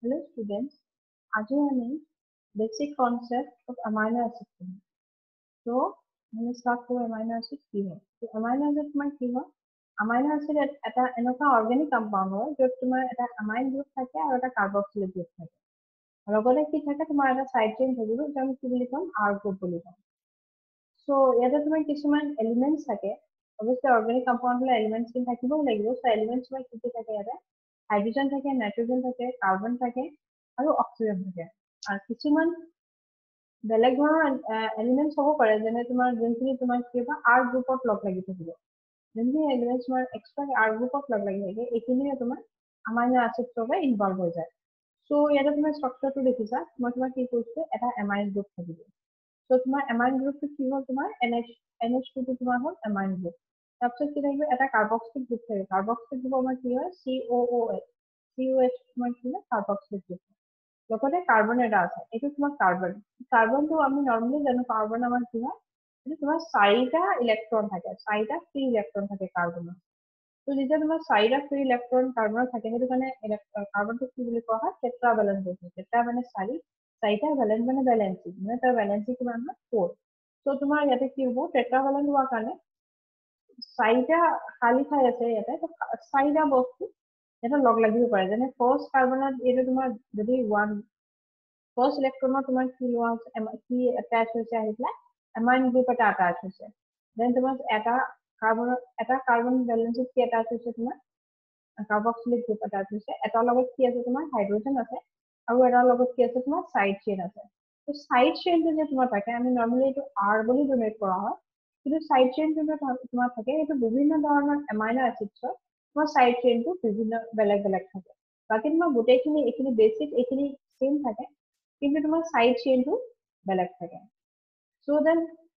Hello students, आज हमें basic concept of amino acid पढ़ेंगे। तो हम start करो amino acid की है। तो amino acid तुम्हार की है? Amino acid এটা এনেকুৱা organic compound হয় য'ত তোমাৰ এটা amine group থাকে আৰু এটা carboxylic group থাকে। আৰু লগতে কি থাকে তোমাৰ এটা side chain থাকিব যাক আমি কি বুলি ক'ম R group বুলি ক'ম। So ইয়াতে তোমাৰ কিছুমান elements থাকে। Obviously organic compound হলে elements খিনি থাকিবই লাগিব। So elements তোমাৰ কি কি থাকে ইয়াতে? হাইড্ৰোজেন থাকে, নাইট্ৰজেন থাকে, কাৰ্বন থাকে আৰু অক্সিজেন থাকে। আৰু কিছুমান বেলেগ ধৰণৰ এলিমেন্টছ হ'ব পাৰে যেনে তোমাৰ যোনখিনি তোমাৰ কি হ'ব আৰ গ্ৰুপত লগ লাগি থাকিব। যোনখিনি এলিমেন্টছ তোমাৰ এক্সট্ৰা আৰ গ্ৰুপত লগ লাগি থাকে এইখিনিয়ে তোমাৰ আমাইনো এচিডছ বাবে ইনভলভ হৈ যায়। চ' ইয়াতে তোমাৰ ষ্ট্ৰাকচাৰটো দেখিছা মই তোমাক কি কৈছো এটা এমাইন গ্ৰুপ থাকিব। চ' তোমাৰ এমাইন গ্ৰুপটো কি হ'ল তোমাৰ NH2 তোমাৰ হ'ল এমাইন গ্ৰুপ। তাৰপিছত কি থাকিব এটা কাৰ্বক্সিলিক গ্ৰুপ থাকিব। কাৰ্বক্সিলিক গ্ৰুপ আমাৰ কি হয় COOH তোমাৰ কি হয় কাৰ্বক্সিলিক গ্ৰুপ। লগতে কাৰ্বন এটা আছে এইটো তোমাৰ কাৰ্বনটো আমি নৰ্মেলি জানো কাৰ্বন আমাৰ কি হয় এইটো তোমাৰ 4টা ইলেক্ট্ৰন থাকে 4টা ফ্ৰী ইলেক্ট্ৰন থাকে কাৰ্বনৰ। তো যেতিয়া তোমাৰ 4টা ফ্ৰী ইলেক্ট্ৰন কাৰ্বনৰ থাকে সেইটো কাৰণে কাৰ্বনটো কি বুলি কোৱা হয় টেট্ৰাভেলেন্ট গ্ৰুপ। টেট্ৰা মানে 4টা ভেলেন্ট মানে ভেলেন্সি মানে তাৰ ভেলেন্সি কিমান হয় 4। তো তোমাৰ ইয়াতে কি হ'ব টেট্ৰাভেলেন্ট হোৱাৰ কাৰণে 4টা খালী ঠাই আছে ইয়াতে 4টা বস্তু এটা লগ লাগিব পাৰে যেনে ফাৰ্ষ্ট কাৰ্বনত এইটো তোমাৰ যদি ফাৰ্ষ্ট ইলেক্ট্ৰনত তোমাৰ কি লোৱা হৈছে কি এটাচ হৈছে আহি পেলাই এমাইন গ্ৰুপ এটা এটাচ হৈছে। দেন তোমাৰ এটা কাৰ্বন ভেলেন্সিত কি এটাচ হৈছে তোমাৰ কাৰ্বক্সিলিক গ্ৰুপ এটাচ হৈছে। এটাৰ লগত কি আছে তোমাৰ হাইড্ৰোজেন আছে আৰু এটাৰ লগত কি আছে তোমাৰ চাইড চেইন আছে। তো চাইড চেইনটো যে তোমাৰ থাকে আমি নৰ্মেলি এইটো আৰ বুলি ডোনেট কৰা হয় কিন্তু চাইড চেইন যোনটো তোমাৰ থাকে এইটো বিভিন্ন ধৰণৰ এমাইনো এচিডছৰ তোমাৰ চাইড চেইনটো বিভিন্ন বেলেগ বেলেগ থাকে। বাকী তোমাৰ গোটেইখিনি এইখিনি বেছিক এইখিনি চেম থাকে কিন্তু তোমাৰ চাইড চেইনটো বেলেগ থাকে। চ' দেন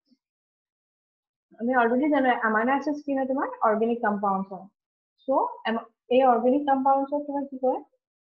আমি অলৰেডি জানো এমাইনো এচিডছ কি হয় তোমাৰ অৰ্গেনিক কম্পাউণ্ডছ হয়। চ' এই অৰ্গেনিক কম্পাউণ্ডছক তোমাৰ কি কৰে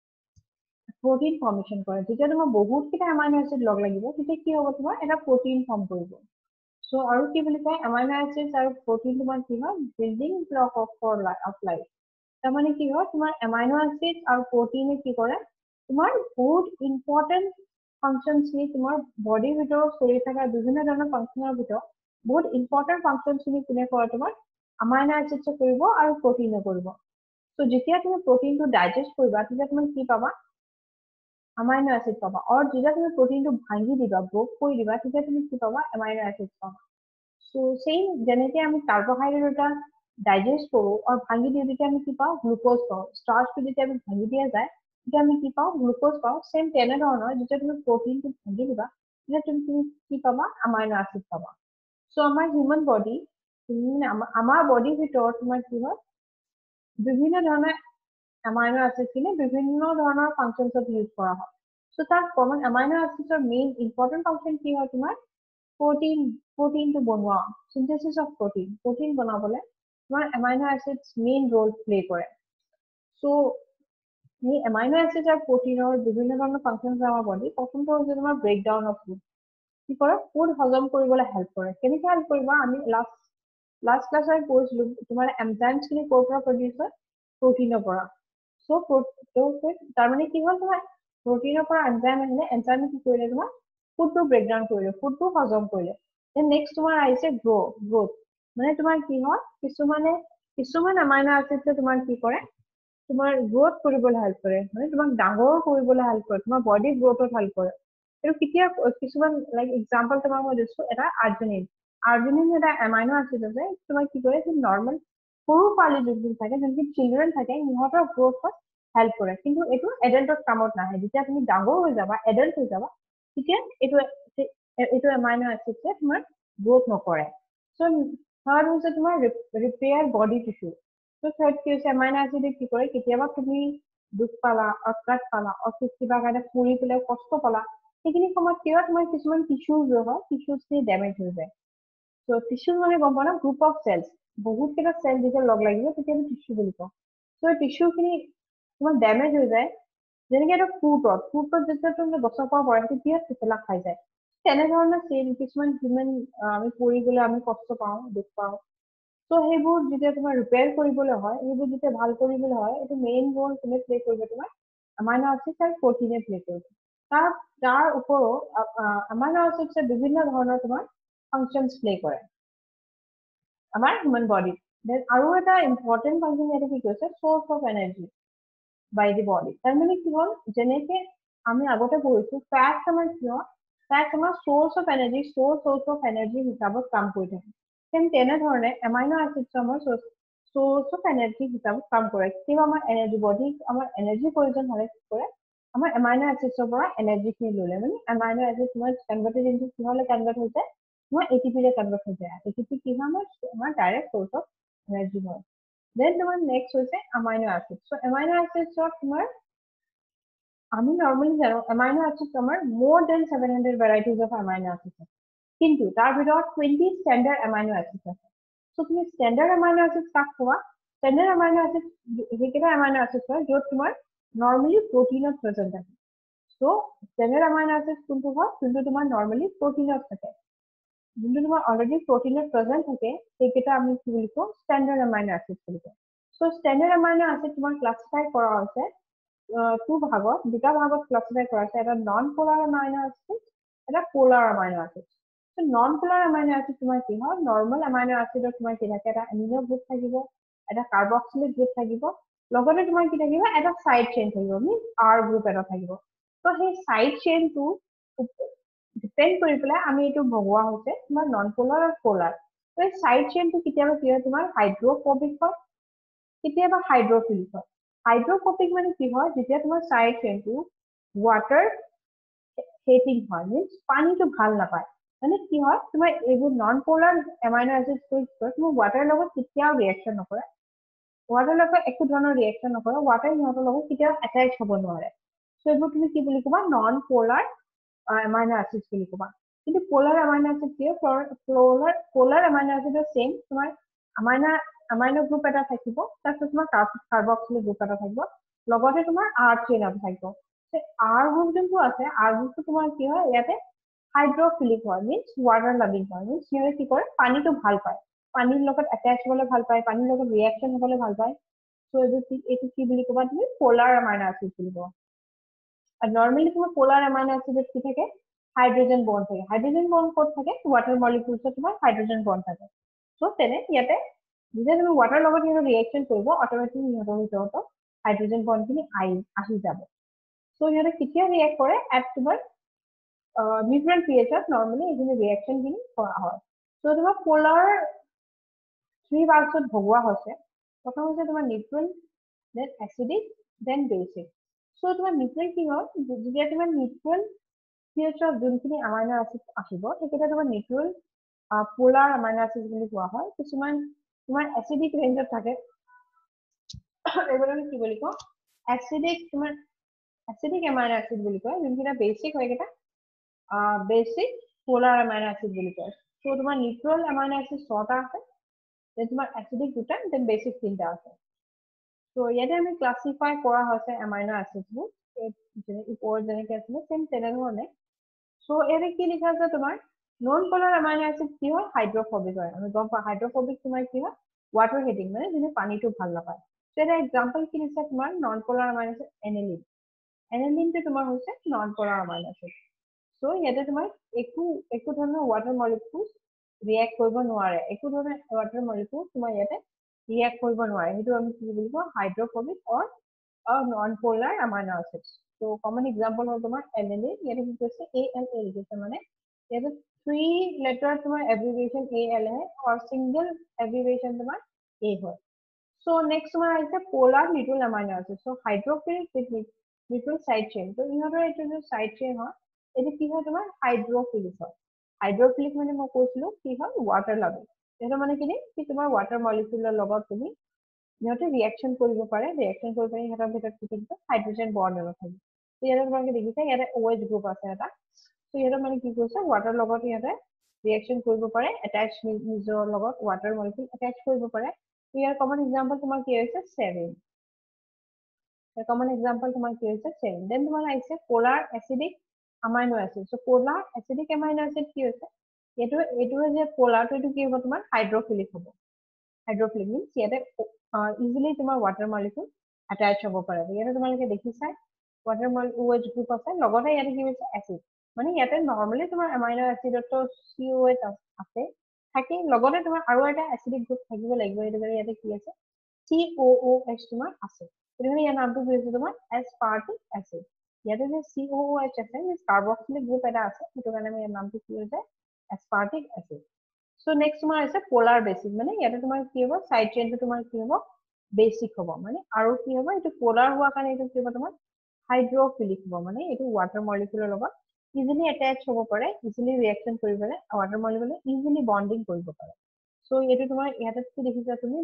প্ৰটিন ফৰ্মেশ্যন কৰে। যেতিয়া তোমাৰ বহুতকেইটা এমাইনো এচিড লগ লাগিব তেতিয়া কি হ'ব তোমাৰ এটা প্ৰটিন ফৰ্ম কৰিব। চ' আৰু কি বুলি কয় এমাইনো এচিডছ আৰু প্ৰটিন তোমাৰ কি হয় বিল্ডিং ব্লক অফ লাইফ। তাৰমানে কি হয় তোমাৰ এমাইনো এচিড আৰু প্ৰটিনে কি কৰে তোমাৰ বহুত ইম্পৰ্টেণ্ট ফাংচনছখিনি তোমাৰ বডিৰ ভিতৰত চলি থকা বিভিন্ন ধৰণৰ ফাংচনৰ ভিতৰত বহুত ইম্পৰ্টেণ্ট ফাংচনছখিনি কোনে কৰে তোমাৰ আমাইনো এচিডছে কৰিব আৰু প্ৰটিনে কৰিব। চ' যেতিয়া তুমি প্ৰটিনটো ডাইজেষ্ট কৰিবা তেতিয়া তুমি কি পাবা আমাইনো এচিড পাবা আৰু যেতিয়া তুমি প্ৰটিনটো ভাঙি দিবা ব্ৰেক কৰি দিবা তেতিয়া তুমি কি পাবা এমাইনো এচিড পাবা। চ' চেইম যেনেকে আমি কাৰ্বহাইড্ৰেট এটা ডাইজেষ্ট কৰো আৰু ভাঙি দিওঁ তেতিয়া আমি কি পাওঁ গ্লুক'জ পাওঁ। ষ্টাৰ্চটো যেতিয়া আমি ভাঙি দিয়া যায় তেতিয়া আমি কি পাওঁ গ্লুক'জ পাওঁ। চেম তেনেধৰণৰ যেতিয়া তুমি প্ৰটিনটো ভাঙি দিবা তেতিয়া তুমি কি পাবা আমাইনো এচিড পাবা। চ' আমাৰ হিউমেন বডি আমাৰ বডিৰ ভিতৰত তোমাৰ কি হয় বিভিন্ন ধৰণৰ এমাইনো এচিডখিনি বিভিন্ন ধৰণৰ ফাংচনছত ইউজ কৰা হয়। চ' তাৰ কমন এমাইনো এচিডৰ মেইন ইম্পৰ্টেণ্ট ফাংচন কি হয় তোমাৰ প্ৰটিনটো বনোৱা চিন্থেচিছ অফ প্ৰটিন বনাবলৈ তোমাৰ amino acids main role play কৰে। চ' এই এমাইনো এচিড আৰু প্ৰটিনৰ বিভিন্ন ধৰণৰ ফাংচন আছে আমাৰ বডি। প্ৰথমটো হৈছে তোমাৰ ব্ৰেকডাউন অফ ফুড। কি কৰে ফুড হজম কৰিবলৈ হেল্প কৰে। কেনেকৈ হেল্প কৰিব আমি লাষ্ট ক্লাছত কৈছিলো তোমাৰ এনজাইমছখিনি ক'ৰ পৰা প্ৰডিউচ হয় প্ৰটিনৰ পৰা। চ' তাৰমানে কি হ'ল তোমাৰ প্ৰটিনৰ পৰা এনজাইম আহিলে এনজাইমে কি কৰিলে তোমাৰ ফুডটো ব্ৰেকডাউন কৰিলে ফুডটো হজম কৰিলে। দেন নেক্সট তোমাৰ আহিছে গ্ৰ'থ মানে তোমাৰ কি হয় কিছুমান এমাইনো এচিডছে তোমাৰ কি কৰে তোমাৰ গ্ৰ'থ কৰিবলৈ হেল্প কৰে মানে তোমাক ডাঙৰ কৰিবলৈ হেল্প কৰে তোমাৰ বডি গ্ৰ'থত হেল্প কৰে। এইটো কেতিয়া কিছুমান লাইক এক্সাম্পল তোমাক মই দিছো এটা আৰ্জিনিন এটা এমাইনো এচিড আছে তোমাৰ কি কৰে নৰ্মেল সৰু পোৱালি যোনখিনি থাকে যোনখিনি চিলড্ৰেন থাকে সিহঁতৰ গ্ৰ'থত হেল্প কৰে কিন্তু এইটো এডাল্টত কামত নাহে। যেতিয়া তুমি ডাঙৰ হৈ যাবা এডাল্ট হৈ যাবা তেতিয়া এইটো এমাইনো এচিডছে তোমাৰ গ্ৰ'থ নকৰে। চ' থাৰ্ড হৈছে তোমাৰ repair body tissue. So' third কি হৈছে এমাইনো এচিডে কি কৰে কেতিয়াবা তুমি দুখ পালা আঘাত পালা কিবা কাৰণে পৰি পেলাই কষ্ট পালা সেইখিনি সময়ত কি হয় তোমাৰ কিছুমান টিছ্যুজ হয় টিছ্যুজখিনি ডেমেজ হৈ যায়। চ' টিছ্যু মানে গম পোৱা ন গ্ৰুপ অফ চেলছ বহুত কেইটা চেল যেতিয়া লগ লাগিব তেতিয়া আমি টিছ্যু বুলি কওঁ। চ' টিছ্যুখিনি তোমাৰ ডেমেজ হৈ যায় যেনেকে এটা ফ্ৰুটত যেতিয়া তুমি গছৰ পৰা পৰে তেতিয়া টোপোলা খাই যায়। তেনেধৰণৰ চেল কিছুমান আমি পৰি গ'লে আমি কষ্ট পাওঁ দুখ পাওঁ। চ' সেইবোৰ যেতিয়া তোমাৰ ৰিপেয়াৰ কৰিবলৈ হয় সেইবোৰ যেতিয়া ভাল কৰিবলৈ হয় এইটো মেইন ৰোল কোনে প্লে কৰিব তোমাৰ amino acids আর protein প্লে কৰিছে তাৰ উপৰো amino acids বিভিন্ন ধৰণৰ তোমাৰ functions প্লে কৰে আমাৰ human body then আৰু এটা important function এটা কি কৈছে source of energy by the body তাৰ মানে কি হ'ল যেনেকে আমি আগতে পঢ়িছো fat আমাৰ কিয় fat আমাৰ source of energy হিচাপত কাম কৰি থাকে তেনে ধৰণে amino acids আমাৰ source of energy হিচাপত কাম কৰে কিবা আমাৰ energy body আমাৰ energy প্ৰয়োজন হ'লে কি কৰে আমাৰ amino acids পৰা energy খিনি ললে মানে amino acids তোমাৰ converted into কিহলে convert হৈছে তোমাৰ ATP লে convert হৈ যায় ATP কি হয় আমাৰ direct source of energy হয় then তোমাৰ next হৈছে amino acids so amino acids তোমাৰ আমি normally জানো amino acids আমাৰ more than 700 varieties of amino acids আছে কিন্তু তাৰ ভিতৰত 20 standard amino acids আছে so তুমি standard amino acids কাক কোৱা standard amino acids হেকেটা amino acids হয় য'ত তোমাৰ normally protein present থাকে so standard amino acids কোনটো হয় যোনটো তোমাৰ normally protein থাকে যোনটো তোমাৰ already protein present থাকে হেকেটা আমি কি বুলি কওঁ standard amino acids বুলি কওঁ so standard amino acids তোমাৰ classify কৰা হৈছে two ভাগত দুটা ভাগত ক্লাসিফাই কৰা আছে এটা নন পোলাৰ অ্যামাইনো এসিড এটা polar amino acid so non polar amino acid তোমাৰ কি হয় নরমাল অ্যামাইনো এসিডৰ তোমাৰ কি থাকে এটা অ্যামিনো গ্ৰুপ থাকিব এটা কাৰ্বক্সিলিক গ্ৰুপ থাকিব লগতে তোমাৰ কি থাকিব এটা সাইড চেইন থাকিব মিন্স আৰ গ্ৰুপ এটা থাকিব তো সেই সাইড চেইনটো ডিপেন্ড কৰি পেলাই আমি এটো ভগোৱা হৈছে তোমাৰ নন পোলাৰ আৰু পোলাৰ তো এই সাইড চেইনটো কেতিয়াবা কি হয় তোমাৰ হাইড্ৰোফোবিক হয় কেতিয়াবা হাইড্ৰোফিলিক হয় হাইড্ৰোফোবিক মানে কি হয় যেতিয়া তোমাৰ সাইড চেইনটো ওয়াটাৰ হেটিং হয় মিন্স পানীটো ভাল নাপায় মানে কি হয় তোমাৰ এইবোৰ নন পোলাৰ অ্যামাইনো এসিডছ তুমি ওয়াটাৰ লগত কেতিয়াও ৰিঅ্যাকশন নকৰে ওয়াটাৰ লগত একো ধৰণৰ ৰিঅ্যাকশন নকৰে ওয়াটাৰ ইহঁতৰ লগত কেতিয়াও অ্যাটাচ হ'ব নোৱাৰে সো এইবোৰ তুমি কি বুলি ক'বা নন পোলাৰ অ্যামাইনো এসিডছ বুলি ক'বা কিন্তু পোলাৰ অ্যামাইনো এসিড কি পোলাৰ অ্যামাইনো এসিডৰ সেম তোমাৰ অ্যামাইনো গ্ৰুপ এটা থাকিব তাৰপিছত তোমাৰ কাৰ্বক্সিলিক গ্ৰুপ এটা থাকিব লগতে তোমাৰ আৰ চেইন এটা থাকিব আৰ গ্ৰুপ যোনটো আছে আৰ গ্ৰুপটো তোমাৰ কি হয় ইয়াতে হাইড্ৰোফিলিক হয় মিন্স ওয়াটাৰ লাভিং হয় মিন্স সিহঁতে কি কৰে পানীটো ভাল পায় পানীৰ লগত অ্যাটাচ হ'বলৈ ভাল পায় পানীৰ লগত ৰিঅ্যাকশন হ'বলৈ ভাল পায় সো এইটো কি বুলি ক'বা তুমি পোলাৰ অ্যামাইনো এসিড বুলি ক'বা আৰু নরমালি তোমাৰ পোলাৰ অ্যামাইনো এসিডত কি থাকে হাইড্ৰোজেন বন্ড থাকে হাইড্ৰোজেন বন্ড ক'ত থাকে ওয়াটাৰ মলিকিউলছত তোমাৰ হাইড্ৰোজেন বন্ড থাকে সো তেনে ইয়াতে যেতিয়া তুমি ওয়াটাৰ লগত ইহঁতৰ ৰিঅ্যাকশন কৰিব অটোমেটিকলি ইহঁতৰ ভিতৰত হাইড্ৰোজেন বন্ডখিনি আহি যাব সো ইহঁতে কেতিয়া ৰিঅ্যাক্ট কৰে এট তোমাৰ নিউট্ৰেল পিএইচত নরমালি এইখিনি ৰিঅ্যাকশন খিনি কৰা হয় সো তোমাৰ পোলাৰ থ্রি ভাগছত ভগোৱা হৈছে প্ৰথম হৈছে তোমাৰ neutral then acidic then basic so তোমাৰ নিউট্ৰেল কি হয় যেতিয়া তোমাৰ নিউট্ৰেল পিএইচত যোনখিনি অ্যামাইনো এসিড আহিব সেইকেইটা তোমাৰ নিউট্ৰেল পোলাৰ অ্যামাইনো এসিড বুলি কোৱা হয় কিছুমান তোমাৰ এসিডিক ৰেঞ্জত থাকে এইবোৰ কি বুলি কওঁ এসিডিক তোমাৰ এসিডিক অ্যামাইনো এসিড বুলি কয় যোনকেইটা বেসিক হয় কেইটা বেসিক পোলাৰ অ্যামাইনো এসিড বুলি কয় সো তোমাৰ নিউট্ৰেল অ্যামাইনো এসিড 6টা আছে দেন তোমাৰ এসিডিক দুটা দেন বেসিক 3টা আছে সো ইয়াতে আমি ক্লাসিফাই কৰা হৈছে অ্যামাইনো এসিডবোৰ ওপৰত যেনেকৈ আছিলে সেম তেনেধৰণে সো ইয়াতে কি লিখা আছে তোমাৰ নন পোলাৰ অ্যামাইনো এসিড কি হয় হাইড্ৰোফোবিক হয় আমি গম পাওঁ হাইড্ৰোফোবিক তোমাৰ কি হয় ওয়াটাৰ হেটিং মানে যোনে পানীটো ভাল নাপায় সো এটা এক্সাম্পল কি দিছে তোমাৰ non polar amino acid alanine এনিলিনটো তোমাৰ হৈছে non polar amino acid so ইয়াতে তোমাৰ একো ধৰণৰ ওয়াটাৰ মলিকিউল ৰিঅ্যাক্ট কৰিব নোৱাৰে একো ধৰণৰ ওয়াটাৰ মলিকিউল তোমাৰ ইয়াতে ৰিঅ্যাক্ট কৰিব নোৱাৰে সেইটো আমি কি বুলি কওঁ hydrophobic or non polar amino acids so common example হ'ল তোমাৰ এনিলিন ইয়াতে কি কৈছে ALA লিখিছে মানে ইয়াতে 3 লেটাৰ তোমাৰ এব্ৰিভিয়েচন AL है और सिंगल एब्रिविएशन তোমাৰ A হয় সো নেক্সট তোমাৰ আহিছে polar neutral amino acid so hydrophilic neutral side chain তো ইহঁতৰ এইটো যে সাইড চেইন হয় এটো কি হয় তোমাৰ হাইড্ৰোফিলিক হয় হাইড্ৰোফিলিক মানে মই কৈছিলো কি হয় ওয়াটাৰ লাভিং এটা মানে কি তোমাৰ ওয়াটাৰ মলিকিউলৰ লগত তুমি ইহঁতে ৰিঅ্যাকশন কৰিব পাৰে ৰিঅ্যাকশন কৰি পেলাই ইহঁতৰ ভিতৰত কি থাকিব হাইড্ৰোজেন বন্ড এটা থাকিব তো ইয়াতে তোমালোকে দেখিছা ইয়াতে OH গ্ৰুপ আছে এটা তো ইহঁতৰ মানে কি কৈছে ওয়াটাৰ লগত ইহঁতে ৰিঅ্যাকশন কৰিব পাৰে অ্যাটাচ নিজৰ লগত ওয়াটাৰ মলিকিউল অ্যাটাচ কৰিব পাৰে তো ইয়াৰ কমন এক্সাম্পল তোমাৰ কি হৈছে সেৰিন কমন এক্সাম্পল তোমাৰ কি হৈছে সেৰিন দেন তোমাৰ আহিছে polar acidic amino acid so polar acidic amino acid কি হৈছে এইটো যে পোলাৰটো এইটো কি হ'ব তোমাৰ হাইড্ৰোফিলিক হ'ব হাইড্ৰোফিলিক মিন্স ইয়াতে ইজিলি তোমাৰ ওয়াটাৰ মলিকিউল অ্যাটাচ হ'ব পাৰে ইয়াতে তোমালোকে দেখিছা water OH group আছে লগতে ইয়াতে কি হৈছে এসিড মানে ইয়াতে নরমালি তোমাৰ এমাইনো এসিডতো COH আছে থাকে লগতে তোমাৰ আৰু এটা এসিডিক গ্ৰুপ থাকিব লাগিব এইটো ইয়াতে কি আছে COOH তোমাৰ আছে এটো ইয়াৰ নামটো কি হৈছে তোমাৰ aspartic acid ইয়াতে যে COOH আছে কাৰ্বক্সিলিক গ্ৰুপ এটা আছে সেইটো কাৰণে ইয়াৰ নামটো কি হৈছে aspartic acid সো নেক্সট তোমাৰ আছে পোলাৰ বেসিক মানে ইয়াতে তোমাৰ কি হ'ব সাইড চেইনটো তোমাৰ কি হ'ব বেসিক হ'ব মানে আৰু কি হ'ব এটো পোলাৰ হোৱা কাৰণে এটো কি হ'ব তোমাৰ হাইড্ৰোফিলিক হ'ব মানে এটো ওয়াটার মলিকিউলৰ লগত ইজিলি অ্যাটাচ হ'ব পাৰে ইজিলি ৰিঅ্যাকশন কৰিব পাৰে ওয়াটার মলিকিউলে ইজিলি বন্ডিং কৰিব পাৰে সো এটো তোমাৰ ইয়াতে কি দেখিছা তুমি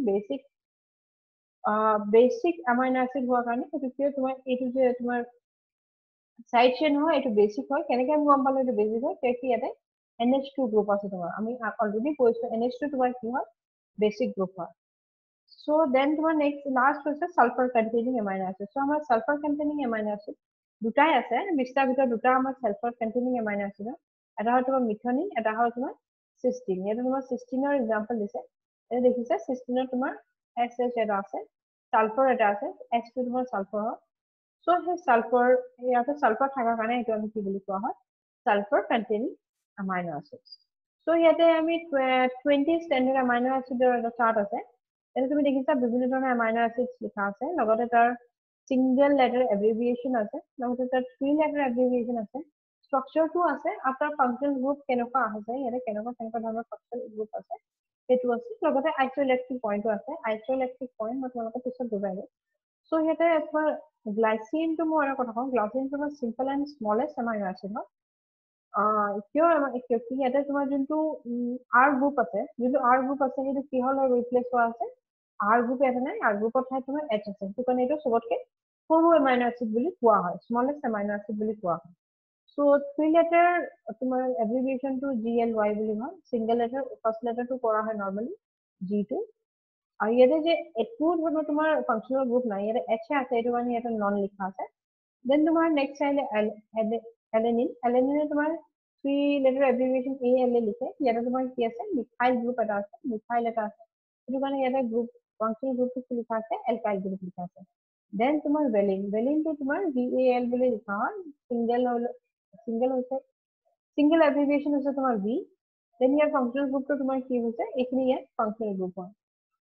বেসিক অ্যামাইনো অ্যাসিড হোৱা কাৰণে এটো কি তোমাৰ এটো যে তোমাৰ সাইড চেইন হয় এটো বেসিক হয় কেনেকৈ আমি গম পালো এটো বেসিক হয় কি ইয়াতে NH2 গ্ৰুপ আছে তোমাৰ আমি অলৰেডি কৈছো NH2 তোমাৰ কি হয় বেসিক গ্ৰুপ হয় সো দেন তোমাৰ নেক্সট লাস্ট হৈছে sulphur containing amino acid so আমাৰ সালফাৰ কন্টেইনিং এমাইনো এসিড দুটাই আছে বিস্তাৰ ভিতৰত দুটা আমাৰ সালফাৰ কন্টেইনিং এমাইনো এসিড এটা হয় তোমাৰ মিথনিন এটা হয় তোমাৰ সিস্টিন এটা তোমাৰ সিস্টিনৰ এক্সাম্পল দিছে এটা দেখিছে সিস্টিনৰ তোমাৰ SH এটা আছে সালফাৰ এটা আছে H2 তোমাৰ সালফাৰ হয় সো হে সালফাৰ ইয়াতে সালফাৰ থাকাৰ কাৰণে এটো আমি কি বুলি কোৱা হয় sulphur containing amino acids so ইয়াতে আমি 20 standard amino acidৰ এটা চাৰ্ট আছে এটো তুমি দেখিছা বিভিন্ন ধৰণৰ amino acids লিখা আছে লগতে তাৰ single letter abbreviation আছে লগতে তাৰ 3 letter abbreviation আছে স্ট্ৰাকচাৰটো আছে আৰু তাৰ ফাংচন গ্ৰুপ কেনেকুৱা আছে ইয়াতে কেনেকুৱা ধৰণৰ ফাংচন গ্ৰুপ আছে এটো আছে লগতে আইসোইলেক্ট্ৰিক পইণ্টও আছে আইসোইলেক্ট্ৰিক পইণ্ট মই তোমালোকক পিছত বুজাই দিম সো ইয়াতে তোমাৰ গ্লাইসিনটো মই এটা কথা কওঁ গ্লাইসিনটো তোমাৰ simple and smallest amino acid হয় কিয় ইয়াতে তোমাৰ যোনটো R গ্ৰুপ আছে যোনটো R গ্ৰুপ আছে সেইটো কি হল ৰিপ্লেস হোৱা আছে R গ্ৰুপ এটা নাই R গ্ৰুপৰ ঠাইত তোমাৰ H আছে সেইটো কাৰণে এইটো সবতকে সৰু এমাইনো এসিড বুলি কোৱা হয় স্মলেষ্ট এমাইনো এসিড বুলি কোৱা হয় সো 3 লেটাৰ তোমাৰ এব্ৰিভিয়েশনটো GLY বুলি হয় সিঙ্গেল লেটাৰ ফাৰ্স্ট লেটাৰটো কৰা হয় নরমালি G2 আৰু ইয়াতে যে এটো ধৰণৰ তোমাৰ ফাংশনাল গ্ৰুপ নাই ইয়াতে H আছে এইটো মানে ইয়াতে নন লিখা আছে দেন তোমাৰ নেক্সট চাইলে alanine তোমাৰ 3 letter abbreviation ALA লিখে ইয়াতে তোমাৰ কি আছে মিথাইল গ্ৰুপ এটা আছে মিথাইল এটা আছে এটো মানে ইয়াতে গ্ৰুপ ফাংশনাল গ্ৰুপটো কি লিখা আছে এলকাইল গ্ৰুপ লিখা আছে দেন তোমাৰ ভেলিনটো তোমাৰ VAL বুলি লিখা হয় সিঙ্গেল abbreviation হৈছে তোমাৰ V দেন ইয়াৰ ফাংশনাল গ্ৰুপটো তোমাৰ কি হৈছে এইখিনি ইয়াত ফাংশনাল গ্ৰুপ হয়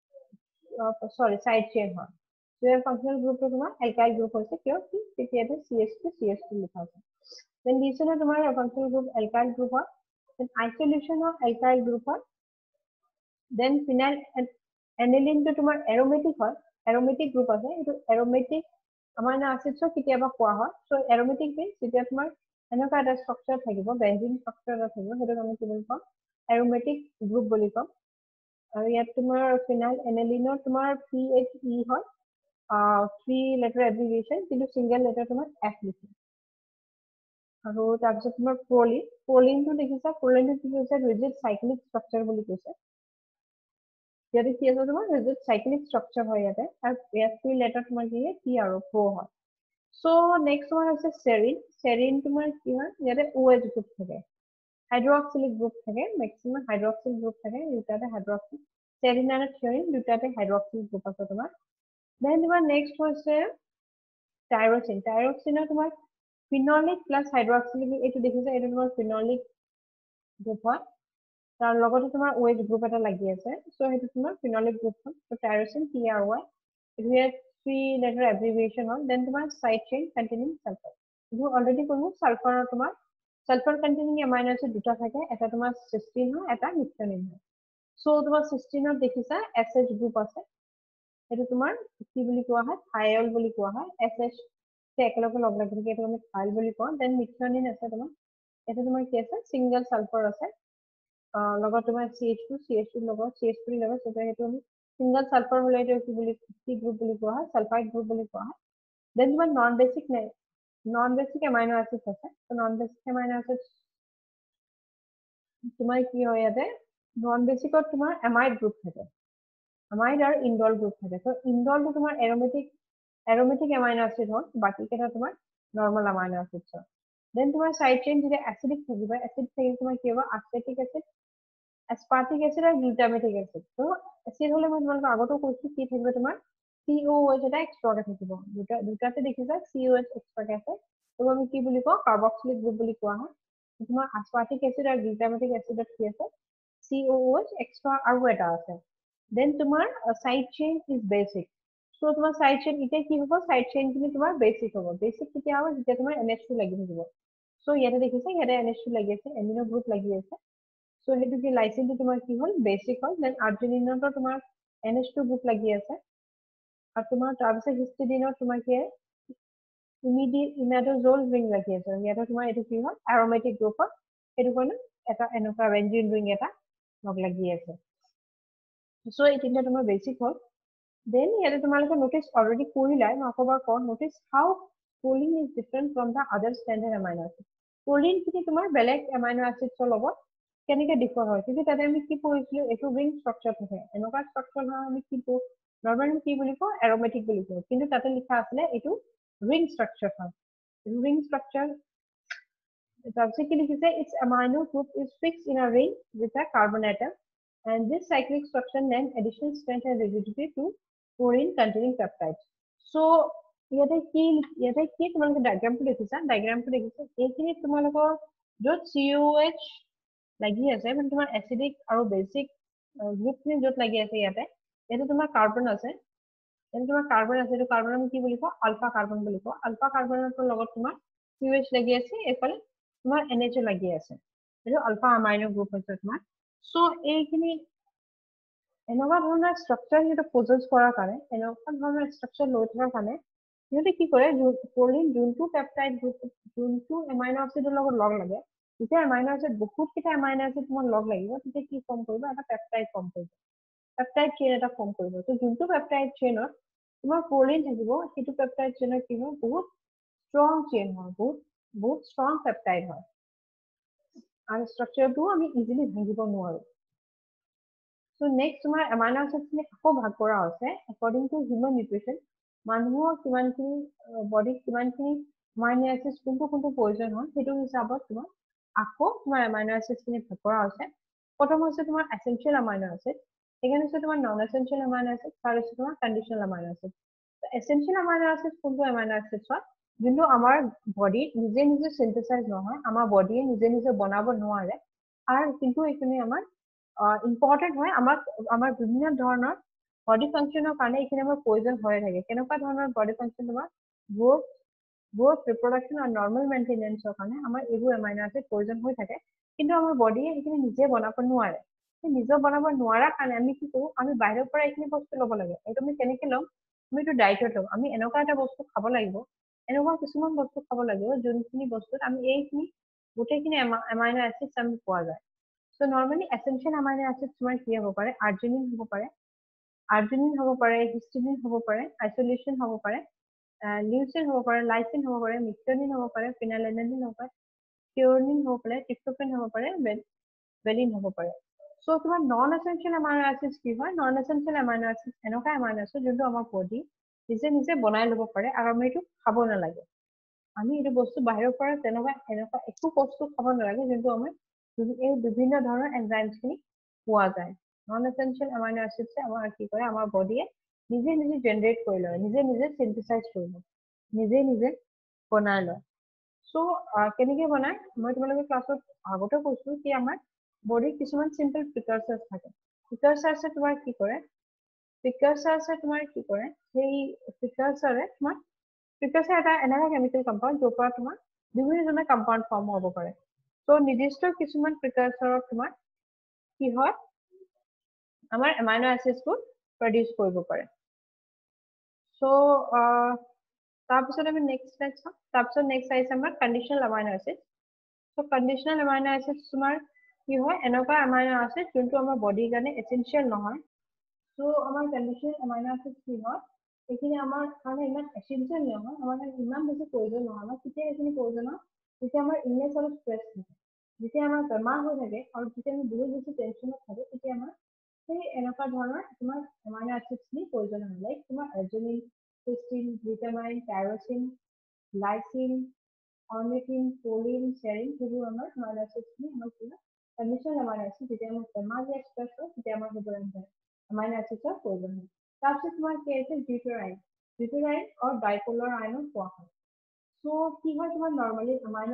সৰি সাইড চেইন হয় তো ইয়াৰ ফাংশনাল গ্ৰুপটো তোমাৰ এলকাইল গ্ৰুপ হৈছে কিয় কি তেতিয়াতে CH2 লিখা আছে then দিছনে তোমাৰ ফাংশনাল গ্ৰুপ এলকাইল গ্ৰুপ হয় then isolation of alkyl group হয় then phenyl aniline to তোমাৰ aromatic হয় aromatic group আছে এটো aromatic amino acids কেতিয়াবা কোৱা হয় so aromatic means যেতিয়া তোমাৰ এনেকুৱা এটা স্ট্ৰাকচাৰ থাকিব বেঞ্জিন স্ট্ৰাকচাৰ এটা থাকিব সেইটো আমি কি বুলি কম aromatic group বুলি কম আৰু ইয়াত তোমাৰ phenyl aniline তোমাৰ PHE হয় 3 letter abbreviation কিন্তু single letter তোমাৰ F লিখে আৰু তাৰপিছত তোমাৰ প্ৰলিনটো দেখিছা প্ৰলিনটো কি হৈছে ৰিজিড সাইক্লিক স্ট্ৰাকচাৰ বুলি কৈছে ইয়াতে কি আছে তোমাৰ ৰিজিড সাইক্লিক স্ট্ৰাকচাৰ হয় ইয়াতে আৰু ইয়াত 3 লেটাৰ তোমাৰ কি T আৰু প্ৰ হয় সো নেক্সট ওয়ান আছে সেৰিন তোমাৰ কি হয় ইয়াতে OH গ্ৰুপ থাকে হাইড্ৰক্সিলিক গ্ৰুপ থাকে ম্যাক্সিমাম হাইড্ৰক্সিল গ্ৰুপ থাকে দুটাতে হাইড্ৰক্সিল সেৰিন আৰু থিয়ৰিন দুটাতে হাইড্ৰক্সিল গ্ৰুপ আছে তোমাৰ দেন তোমাৰ নেক্সট হৈছে টাইৰক্সিনৰ তোমাৰ phenolic plus hydroxylic এটো দেখিছা এটো তোমাৰ phenolic গ্ৰুপ হয় তাৰ লগতে তোমাৰ OH গ্ৰুপ এটা লাগি আছে সো হেতু তোমাৰ phenolic গ্ৰুপ হয় তো টাইৰসিন TRY এটো 3 letter abbreviation হয় দেন তোমাৰ সাইড চেইন কন্টেইনিং সালফাৰ এটো অলৰেডি কলো সালফাৰৰ তোমাৰ সালফাৰ কন্টেইনিং এমাইনো এসিড দুটা থাকে এটা তোমাৰ সিস্টিন হয় এটা মিথনিন হয় সো তোমাৰ সিস্টিনত দেখিছা SH গ্ৰুপ আছে এটো তোমাৰ কি বুলি কোৱা হয় থাইল বুলি কোৱা হয় SH একেলগে লগ লাগি থাকে এটো আমি থাইল বুলি কওঁ দেন মিথনিন আছে তোমাৰ এটো তোমাৰ কি আছে সিঙ্গেল সালফাৰ আছে লগত তোমাৰ CH2 লগত CH3 লগত সেটা হেতু আমি সিঙ্গেল সালফাৰ হলে এটো কি বুলি কি গ্ৰুপ বুলি কোৱা হয় সালফাইড গ্ৰুপ বুলি কোৱা হয় দেন তোমাৰ নন বেসিক এমাইনো এসিড আছে তো নন বেসিক এমাইনো এসিড তোমাৰ কি হয় ইয়াতে নন বেসিকত তোমাৰ এমাইড গ্ৰুপ থাকে এমাইড আৰু ইনডল গ্ৰুপ থাকে তো ইনডলটো তোমাৰ এৰোমেটিক এমাইনো এসিড হয় বাকি কেটা তোমাৰ নরমাল এমাইনো এসিড হয় দেন তোমাৰ সাইড চেইন যেতিয়া এসিডিক থাকিব এসিড থাকি তোমাৰ কি হ'ব অ্যাসপাৰ্টিক এসিড aspartic acid আৰু glutamic acid তো এসিড হলে মই তোমাক আগতো কৈছো কি থাকিব তোমাৰ COOH এটা এক্সট্ৰাকে থাকিব দুটাতে দেখিছা COH এক্সট্ৰাকে আছে তো আমি কি বুলি কওঁ কাৰ্বক্সিলিক গ্ৰুপ বুলি কোৱা হয় তোমাৰ aspartic এসিড আৰু glutamic এসিডত কি আছে COOH এক্সট্ৰা আৰু এটা আছে দেন তোমাৰ side chain is basic so তোমাৰ সাইড চেইন ইতে কি হ'ব সাইড চেইন খিনি তোমাৰ বেসিক হ'ব বেসিক কেতিয়া হ'ব যেতিয়া তোমাৰ NH2 লাগি থাকিব সো ইয়াতে দেখিছা ইয়াতে NH2 লাগি আছে এমিনো গ্ৰুপ লাগি আছে সো হেতু কি লাইসিনটো তোমাৰ কি হ'ল বেসিক হ'ল দেন আৰ্জিনিনটো তোমাৰ NH2 গ্ৰুপ লাগি আছে আর তোমার তাৰপিছত হিস্টিডিনৰ তোমাৰ কি ইমিডিজোল ৰিং লাগি আছে ইয়াতে তোমাৰ এইটো কি হয় এৰোমেটিক গ্ৰুপৰ সেইটো কাৰণে এটা এনেকুৱা বেঞ্জিন ৰিং এটা লগ লাগি আছে সো এই তিনটা তোমাৰ বেসিক হ'ল দেন ইয়াতে তোমালোকে নোটিস অলৰেডি কৰিলাই মই আকবাৰ কওঁ notice how choline is different from the other standard amino acid choline কি তোমাৰ বেলেগ এমাইনো এসিডৰ লগত কেনেকৈ ডিফাৰ হয় কিন্তু তাতে আমি কি কৰিছিলো এইটো ৰিং ষ্ট্ৰাকচাৰ থাকে এনেকুৱা ষ্ট্ৰাকচাৰ হয় আমি কি নৰ্মালি কি বুলি কওঁ এৰোমেটিক বুলি কওঁ কিন্তু তাতে লিখা আছিলে এইটো ring structure হয় ring structure তাৰপিছত কি লিখিছে its amino group is fixed in a ring with a carbon atom and this cyclic structure lends additional strength and rigidity to purine containing peptides so ইয়াতে কি তোমালোকে ডায়াগ্ৰামটো দেখিছা এইখিনি তোমালোকৰ য'ত COH লাগি আছে মানে তোমাৰ এসিডিক আৰু বেসিক গ্ৰুপখিনি য'ত লাগি আছে ইয়াতে তোমাৰ কাৰ্বন আছে তোমাৰ কাৰ্বন আছে এইটো কাৰ্বন আমি কি বুলি কওঁ আলফা কাৰ্বন বুলি কওঁ আলফা কাৰ্বনৰ লগত তোমাৰ COH লাগি আছে এইফালে তোমাৰ NH লাগি আছে এইটো আলফা আমাইনো গ্ৰুপ হৈছে তোমাৰ সো এইখিনি এনেকুৱা ধৰণৰ ষ্ট্ৰাকচাৰ যেটা পজেছ কৰাৰ কাৰণে এনেকুৱা ধৰণৰ ষ্ট্ৰাকচাৰ লৈ থকাৰ কাৰণে সিহঁতে কি কৰে প্ৰলিন যোনটো পেপটাইড গ্ৰুপ যোনটো এমাইনো এসিডৰ লগত লগ লাগে যেতিয়া এমাইনো এসিড বহুত কেইটা এমাইনো এসিড তোমাৰ লগ লাগিব তেতিয়া কি ফৰ্ম কৰিব এটা পেপটাইড ফৰ্ম কৰিব পেপটাইড চেইন এটা ফৰ্ম কৰিব তো যোনটো পেপটাইড চেইনত তোমাৰ প্ৰলিন থাকিব সেইটো পেপটাইড চেইনৰ কি হয় বহুত ষ্ট্ৰং চেইন হয় বহুত ষ্ট্ৰং পেপটাইড হয় আৰু ষ্ট্ৰাকচাৰটো আমি ইজিলি ভাঙিব নোৱাৰো সো নেক্সট তোমাৰ এমাইনো এসিডখিনি আকৌ ভাগ কৰা হৈছে একৰ্ডিং টু হিউমেন নিউট্ৰিচন মানুহৰ কিমানখিনি বডিত কিমানখিনি এমাইনো এসিড কোনটো প্ৰয়োজন হয় সেইটো হিচাপত তোমাৰ আকৌ তোমাৰ এমাইনো এসিডখিনি ভাগ কৰা হৈছে প্ৰথম হৈছে তোমাৰ এসেনশিয়েল এমাইনো এসিড সেকেন্ড হৈছে তোমাৰ non essential amino acid third হৈছে তোমাৰ conditional amino acid essential amino acid কোনটো এমাইনো এসিড হয় যোনটো আমাৰ বডিত নিজে সিনথেসাইজ নহয় আমাৰ বডিয়ে নিজে বনাব নোৱাৰে আৰু কিন্তু এইখিনি আমাৰ ইম্পৰ্টেন্ট হয় আমাৰ বিভিন্ন ধৰণৰ বডি ফাংচনৰ কাৰণে এইখিনি আমাৰ প্ৰয়োজন হৈ থাকে কেনেকুৱা ধৰণৰ বডি ফাংচন তোমাৰ গ্ৰোথ ৰিপ্ৰডাকশ্যন আৰু নৰ্মেল মেইনটেনেন্সৰ কাৰণে আমাৰ এইবোৰ এমাইনো এসিড প্ৰয়োজন হৈ থাকে কিন্তু আমাৰ বডিয়ে এইখিনি নিজে বনাব নোৱাৰে নিজে বনাব নোৱাৰাৰ কাৰণে আমি কি কৰো আমি বাহিৰৰ পৰা এইখিনি বস্তু ল'ব লাগে এইটো আমি কেনেকৈ ল'ম আমি এইটো ডাইটত ল'ম আমি এনেকুৱা এটা বস্তু খাব লাগিব এনেকুৱা কিছুমান বস্তু খাব লাগিব যোনখিনি বস্তুত আমি এইখিনি গোটেইখিনি এমাইনো এসিড আমি পোৱা যায় so normally essential amino acid তোমাৰ কি হ'ব পাৰে আৰ্জিনিন হ'ব পাৰে হিষ্টিডিন হ'ব পাৰে আইচোলেশ্যন হ'ব পাৰে লিউচিন হ'ব পাৰে লাইচিন হ'ব পাৰে মিথিয়নিন হ'ব পাৰে ফিনাইলেনাইন হ'ব পাৰে থিয়নিন হ'ব পাৰে ট্ৰিপ্টোফেন হ'ব পাৰে ভেলিন হ'ব পাৰে সো তোমাৰ নন এসেনশিয়েল এমাইনো এসিড কি হয় নন এসেনশিয়েল এমাইনো এসিড এনেকুৱা এমাইনো এসিড যোনটো আমাৰ বডি নিজে বনাই ল'ব পাৰে আৰু আমি এইটো খাব নালাগে আমি এইটো বস্তু বাহিৰৰ পৰা এনেকুৱা একো বস্তু খাব নালাগে যোনটো আমাৰ এই বিভিন্ন ধৰণৰ এনজাইমছখিনি পোৱা যায় নন এসেনশিয়েল এমাইনো এসিডছে আমাৰ কি কৰে আমাৰ বডিয়ে নিজে জেনাৰেট কৰি লয় নিজে সিনথেসাইজ কৰি লয় নিজে বনাই লয় সো কেনেকৈ বনায় মই তোমালোকে ক্লাছত আগতে কৈছো কি আমাৰ বডিৰ কিছুমান চিম্পল প্ৰিকাৰচাৰ্ছ থাকে প্ৰিকাৰচাৰ্ছে তোমাৰ কি কৰে সেই প্ৰিকাৰচাৰে তোমাৰ প্ৰিকাৰচাৰ এটা এনেকুৱা কেমিকেল কম্পাউণ্ড য'ৰ পৰা তোমাৰ বিভিন্ন ধৰণৰ কম্পাউণ্ড ফৰ্ম হ'ব পাৰে ত' নিৰ্দিষ্ট কিছুমান প্ৰিকাৰচাৰত তোমাৰ কি হয় আমাৰ এমাইনো এসিডবোৰ প্ৰডিউচ কৰিব পাৰে চ' তাৰপিছত আমি নেক্সট চাম তাৰপিছত নেক্সট আহিছে আমাৰ conditional amino acid so' conditional amino acid তোমাৰ কি হয় এনেকুৱা এমাইনো এসিড যোনটো আমাৰ বডিৰ কাৰণে এসেনশিয়েল নহয় চ' আমাৰ কণ্ডিশনেল এমাইনো এসিড কি হয় এইখিনি আমাৰ কাৰণে ইমান এসেনশিয়েল নহয় আমাৰ কাৰণে ইমান বেছি প্ৰয়োজন নহয় আমাৰ কেতিয়া এইখিনি প্ৰয়োজন হয় যেতিয়া আমাৰ ইলনেছ আৰু ষ্ট্ৰেছ থাকে যেতিয়া আমাৰ বেমাৰ হৈ থাকে আৰু যেতিয়া আমি বহুত বেছি টেনশ্যনত থাকো তেতিয়া আমাৰ সেই এনেকুৱা ধৰণৰ তোমাৰ এমাইনো এসিডখিনি প্ৰয়োজন হয় লাইক তোমাৰ arginine histidine glutamine tyrosine lysine ornithine proline serine সেইবোৰ আমাৰ এমাইনো এসিডখিনি আমাৰ কি হয় কণ্ডিশনেল এমাইনো এসিড যেতিয়া আমাৰ বেমাৰ ਜਾਂ ষ্ট্ৰেছ হয় তেতিয়া আমাৰ সেইবোৰ এমাইনো এসিডৰ প্ৰয়োজন হয় তাৰপিছত তোমাৰ কি আছে ডিউটেৰাইন or ডাইপোলাৰ আয়নো পোৱা হয় সো কি হয় তোমাৰ নৰ্মালি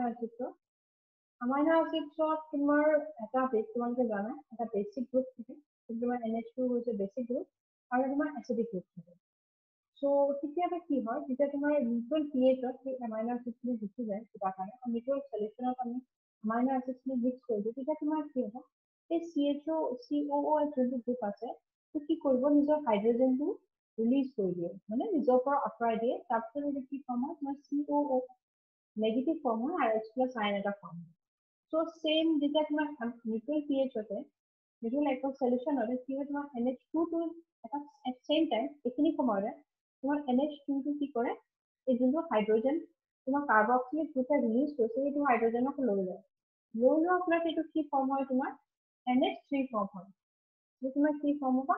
amino acids তোমাৰ এটা বেছ তোমালোকে জানা এটা বেসিক গ্ৰুপ থাকে তোমাৰ NH2 হৈছে বেসিক গ্ৰুপ আৰু তোমাৰ এসিডিক গ্ৰুপ থাকে সো কেতিয়াবা কি হয় যেতিয়া তোমাৰ নিউট্ৰেল pH সেই amino acids খিনি গুচি যায় কিবা কাৰণে আৰু নিউট্ৰেল সলিউশনত আমি amino acids খিনি মিক্স কৰি দিওঁ তেতিয়া তোমাৰ কি হ'ব এই COOH যোনটো গ্ৰুপ আছে তো কি কৰিব নিজৰ হাইড্ৰোজেনটো ৰিলিজ কৰি দিয়ে মানে নিজৰ পৰা আঁতৰাই দিয়ে তাৰপিছত এইটো কি ফৰ্ম হয় তোমাৰ COO নেগেটিভ ফৰ্ম হয় আৰু H+ আয়ন এটা ফৰ্ম হয় সো সেম যেতিয়া তোমাৰ নিউট্ৰেল pH হতে নিউট্ৰেল একো সলিউশন হতে কি হয় তোমাৰ NH2 টো এটা এট সেম টাইম এখিনি সময়ৰে তোমাৰ NH2 টো কি কৰে এই যোনটো হাইড্ৰোজেন তোমাৰ কাৰ্বক্সিলিক গ্ৰুপে ৰিলিজ কৰিছে সেইটো হাইড্ৰোজেনক লৈ যায় লোৱাৰ ফলত এইটো কি ফৰ্ম হয় তোমাৰ NH3 ফৰ্ম হয় যে তোমাৰ কি ফৰ্ম হ'ব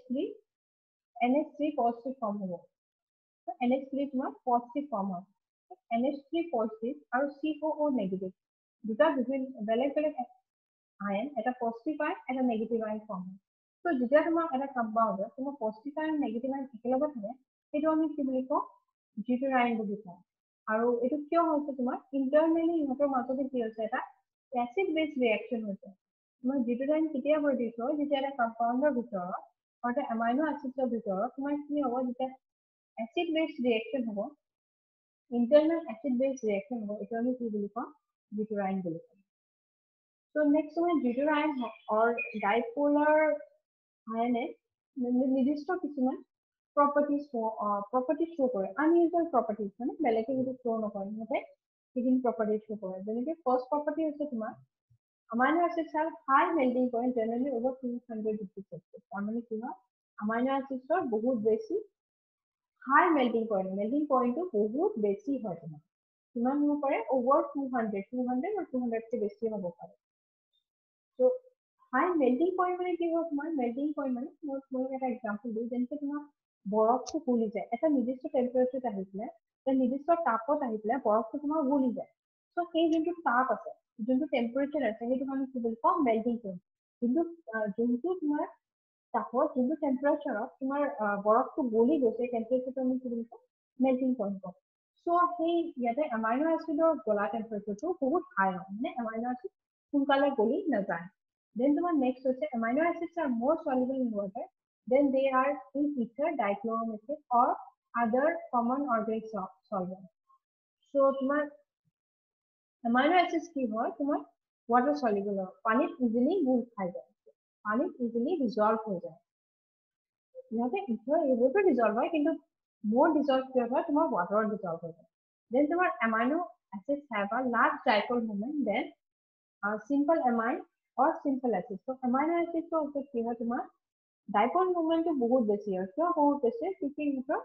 NH3 পজিটিভ ফৰ্ম হ'ব NH3 তোমাৰ পজিটিভ ফৰ্ম হয় NH3 পজিটিভ আৰু COO নেগেটিভ দুটা বেলেগ বেলেগ আয়ন এটা পজিটিভ আয়ন এটা নেগেটিভ আয়ন ফৰ্ম হয় তো যেতিয়া তোমাৰ এটা কম্পাউণ্ড তোমাৰ পজিটিভ আয়ন নেগেটিভ আয়ন একেলগে থাকে সেইটো আমি কি বুলি কওঁ ডিউটেৰাইন বুলি কওঁ আৰু এইটো কিয় হৈছে তোমাৰ ইন্টাৰনেলি ইহঁতৰ মাজতে কি হৈছে এটা এসিড বেস ৰিএকচন হৈছে তোমাৰ ডিউটেৰাইন কেতিয়া প্ৰডিউচ হয় যেতিয়া এটা কম্পাউণ্ডৰ ভিতৰত অৰ্থাৎ এমাইনো এচিডৰ ভিতৰত তোমাৰ কি হ'ব যেতিয়া এসিড বেস ৰিএকচন হ'ব ইন্টাৰনেল এসিড বেস ৰিএকচন হ'ব এইটো আমি কি বুলি কওঁ ডিউটেৰাইন বুলি কওঁ So next one deuterion or dipolar ion নিৰ্দিষ্ট কিছুমান properties show কৰে unusual properties মানে বেলেগে সেইটো show নকৰে মতে সেইখিনি properties show কৰে যেনেকে first property হৈছে তোমাৰ amino acids have high melting point generally over 200 degrees Celsius তাৰমানে কি হয় amino acids বহুত বেছি high melting point টো বহুত বেছি হয় তোমাৰ কিমান হ'ব পাৰে over 200 or 200 কে বেছি হ'ব পাৰে So, high melting point মানে কি হয় তোমাৰ melting point মানে মই এটা এক্সাম্পল দিওঁ যেনেকে তোমাৰ বৰফটো গলি যায় এটা নিৰ্দিষ্ট টেম্পাৰেচাৰত আহি পেলাই এটা নিৰ্দিষ্ট তাপত আহি পেলাই বৰফটো তোমাৰ গলি যায় সো সেই যোনটো তাপ আছে যোনটো টেম্পাৰেচাৰ আছে সেইটো আমি কি বুলি কওঁ মেল্টিং পইণ্ট যোনটো তোমাৰ তাপত যোনটো টেম্পাৰেচাৰত তোমাৰ বৰফটো গলি গৈছে টেম্পাৰেচাৰটো আমি কি বুলি কওঁ মেল্টিং পইণ্ট কওঁ সো সেই ইয়াতে এমাইনো এচিডৰ গলা টেম্পাৰেচাৰটো বহুত হাই হয় মানে এমাইনো এচিড সোনকালে গলি নাযায় then তোমাৰ next হৈছে amino acids are more soluble in water than they are in ether dichloromethane or other common organic solvents so তোমাৰ amino acids কি হয় তোমাৰ water soluble হয় পানীত easily মূল খাই যায় পানীত easily dissolve হৈ যায় ইহঁতে ether এইবোৰতো dissolve হয় কিন্তু more dissolve কি হয় তোমাৰ water dissolve হৈ যায় then তোমাৰ amino acids have a large dipole moment then simple amine or simple acid. So amino acid तो उससे क्या है तुम्हारा dipole moment तो बहुत बेसी है क्यों बहुत बेसी है क्योंकि इनका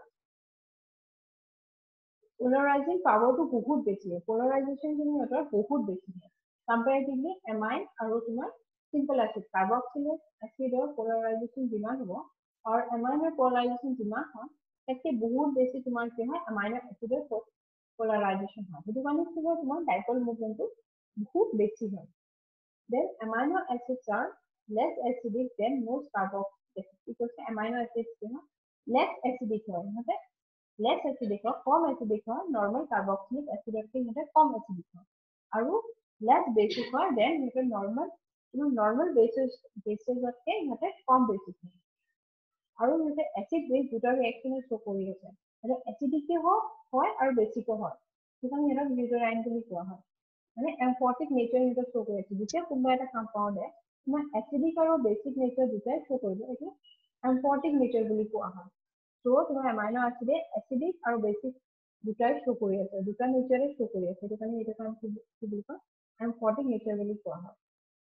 polarizing power तो बहुत बेसी है polarization जो है तो बहुत बेसी है comparatively amine और तुम्हारा simple acid carboxylic acid और polarization जिमान हो और amine और polarization जिमान हो इसके बहुत बेसी तुम्हारा क्या है amino acid और polarization है तो माने क्या है तुम्हारा dipole moment तो बहुत बेसी है Then amino acids are less acidic than most carboxylic because amino acids less acidic হয় মানে less acidic হয় কম acidic হয় normal carboxylic acid কে মানে কম acidic হয় আৰু less basic হয় then এটা normal bases কে মানে কম basic হয় আৰু মানে acid base দুটা reaction show কৰি আছে মানে acidic হয় আৰু basic হয় সেইকাৰণে এটা deuterion বুলি কোৱা হয় মানে এমফৰ্টিক নেচাৰ ইউনিট শো কৰি আছে যেতিয়া কোনোবা এটা কম্পাউণ্ডে তোমাৰ এচিডিক আৰু বেসিক নেচাৰ দুটাই শো কৰিব এইটো এমফৰ্টিক নেচাৰ বুলি কোৱা হয় সো তোমাৰ এমাইনো এচিডে এচিডিক আৰু বেসিক দুটাই শো কৰি আছে দুটা নেচাৰে শো কৰি আছে সেইটো কাৰণে এইটো কাম কি বুলি কয় এমফৰ্টিক নেচাৰ বুলি কোৱা হয়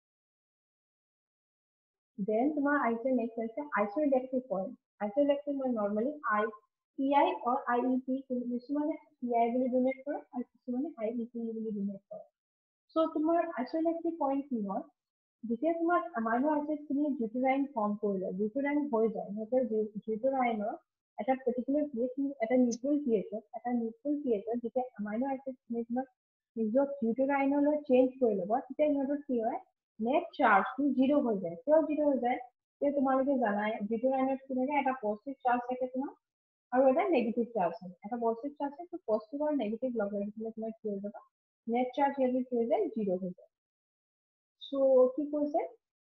দেন তোমাৰ আইছে নেক্সট আছে আইসোইলেক্ট্ৰিক পইণ্ট আইসোইলেক্ট্ৰিক মানে নৰ্মালি PI or IEP কিছুমানে PI বুলি ডোনেট কৰে আৰু কিছুমানে IEP বুলি ডোনেট কৰে So, তোমার isoelectric point কি হয় যেতিয়া তোমার amino acid খিনি deuterion ফর্ম কৰিলে deuterion হৈ যায় মানে deuterionৰ এটা particular pH এটা neutral pH যেতিয়া amino acid খিনি তোমার নিজৰ deuterionলৈ চেঞ্জ কৰি ল'ব তেতিয়া ইহঁতৰ কি হয় net charge টো 0 হৈ যায় কিয় 0 হৈ যায় এই তোমালোকে জানাই যিটো লাইনত কি থাকে এটা পজিটিভ চাৰ্জ থাকে তোমাৰ আৰু এটা নেগেটিভ চাৰ্জ থাকে এটা পজিটিভ চাৰ্জ আছে তো পজিটিভ আৰু নেগেটিভ লগ লাগি থাকিলে তোমাৰ কি হৈ যাব নেট চাৰ্জ ইয়াত কি হৈ যায় 0 হৈ যায় সো কি কৈছে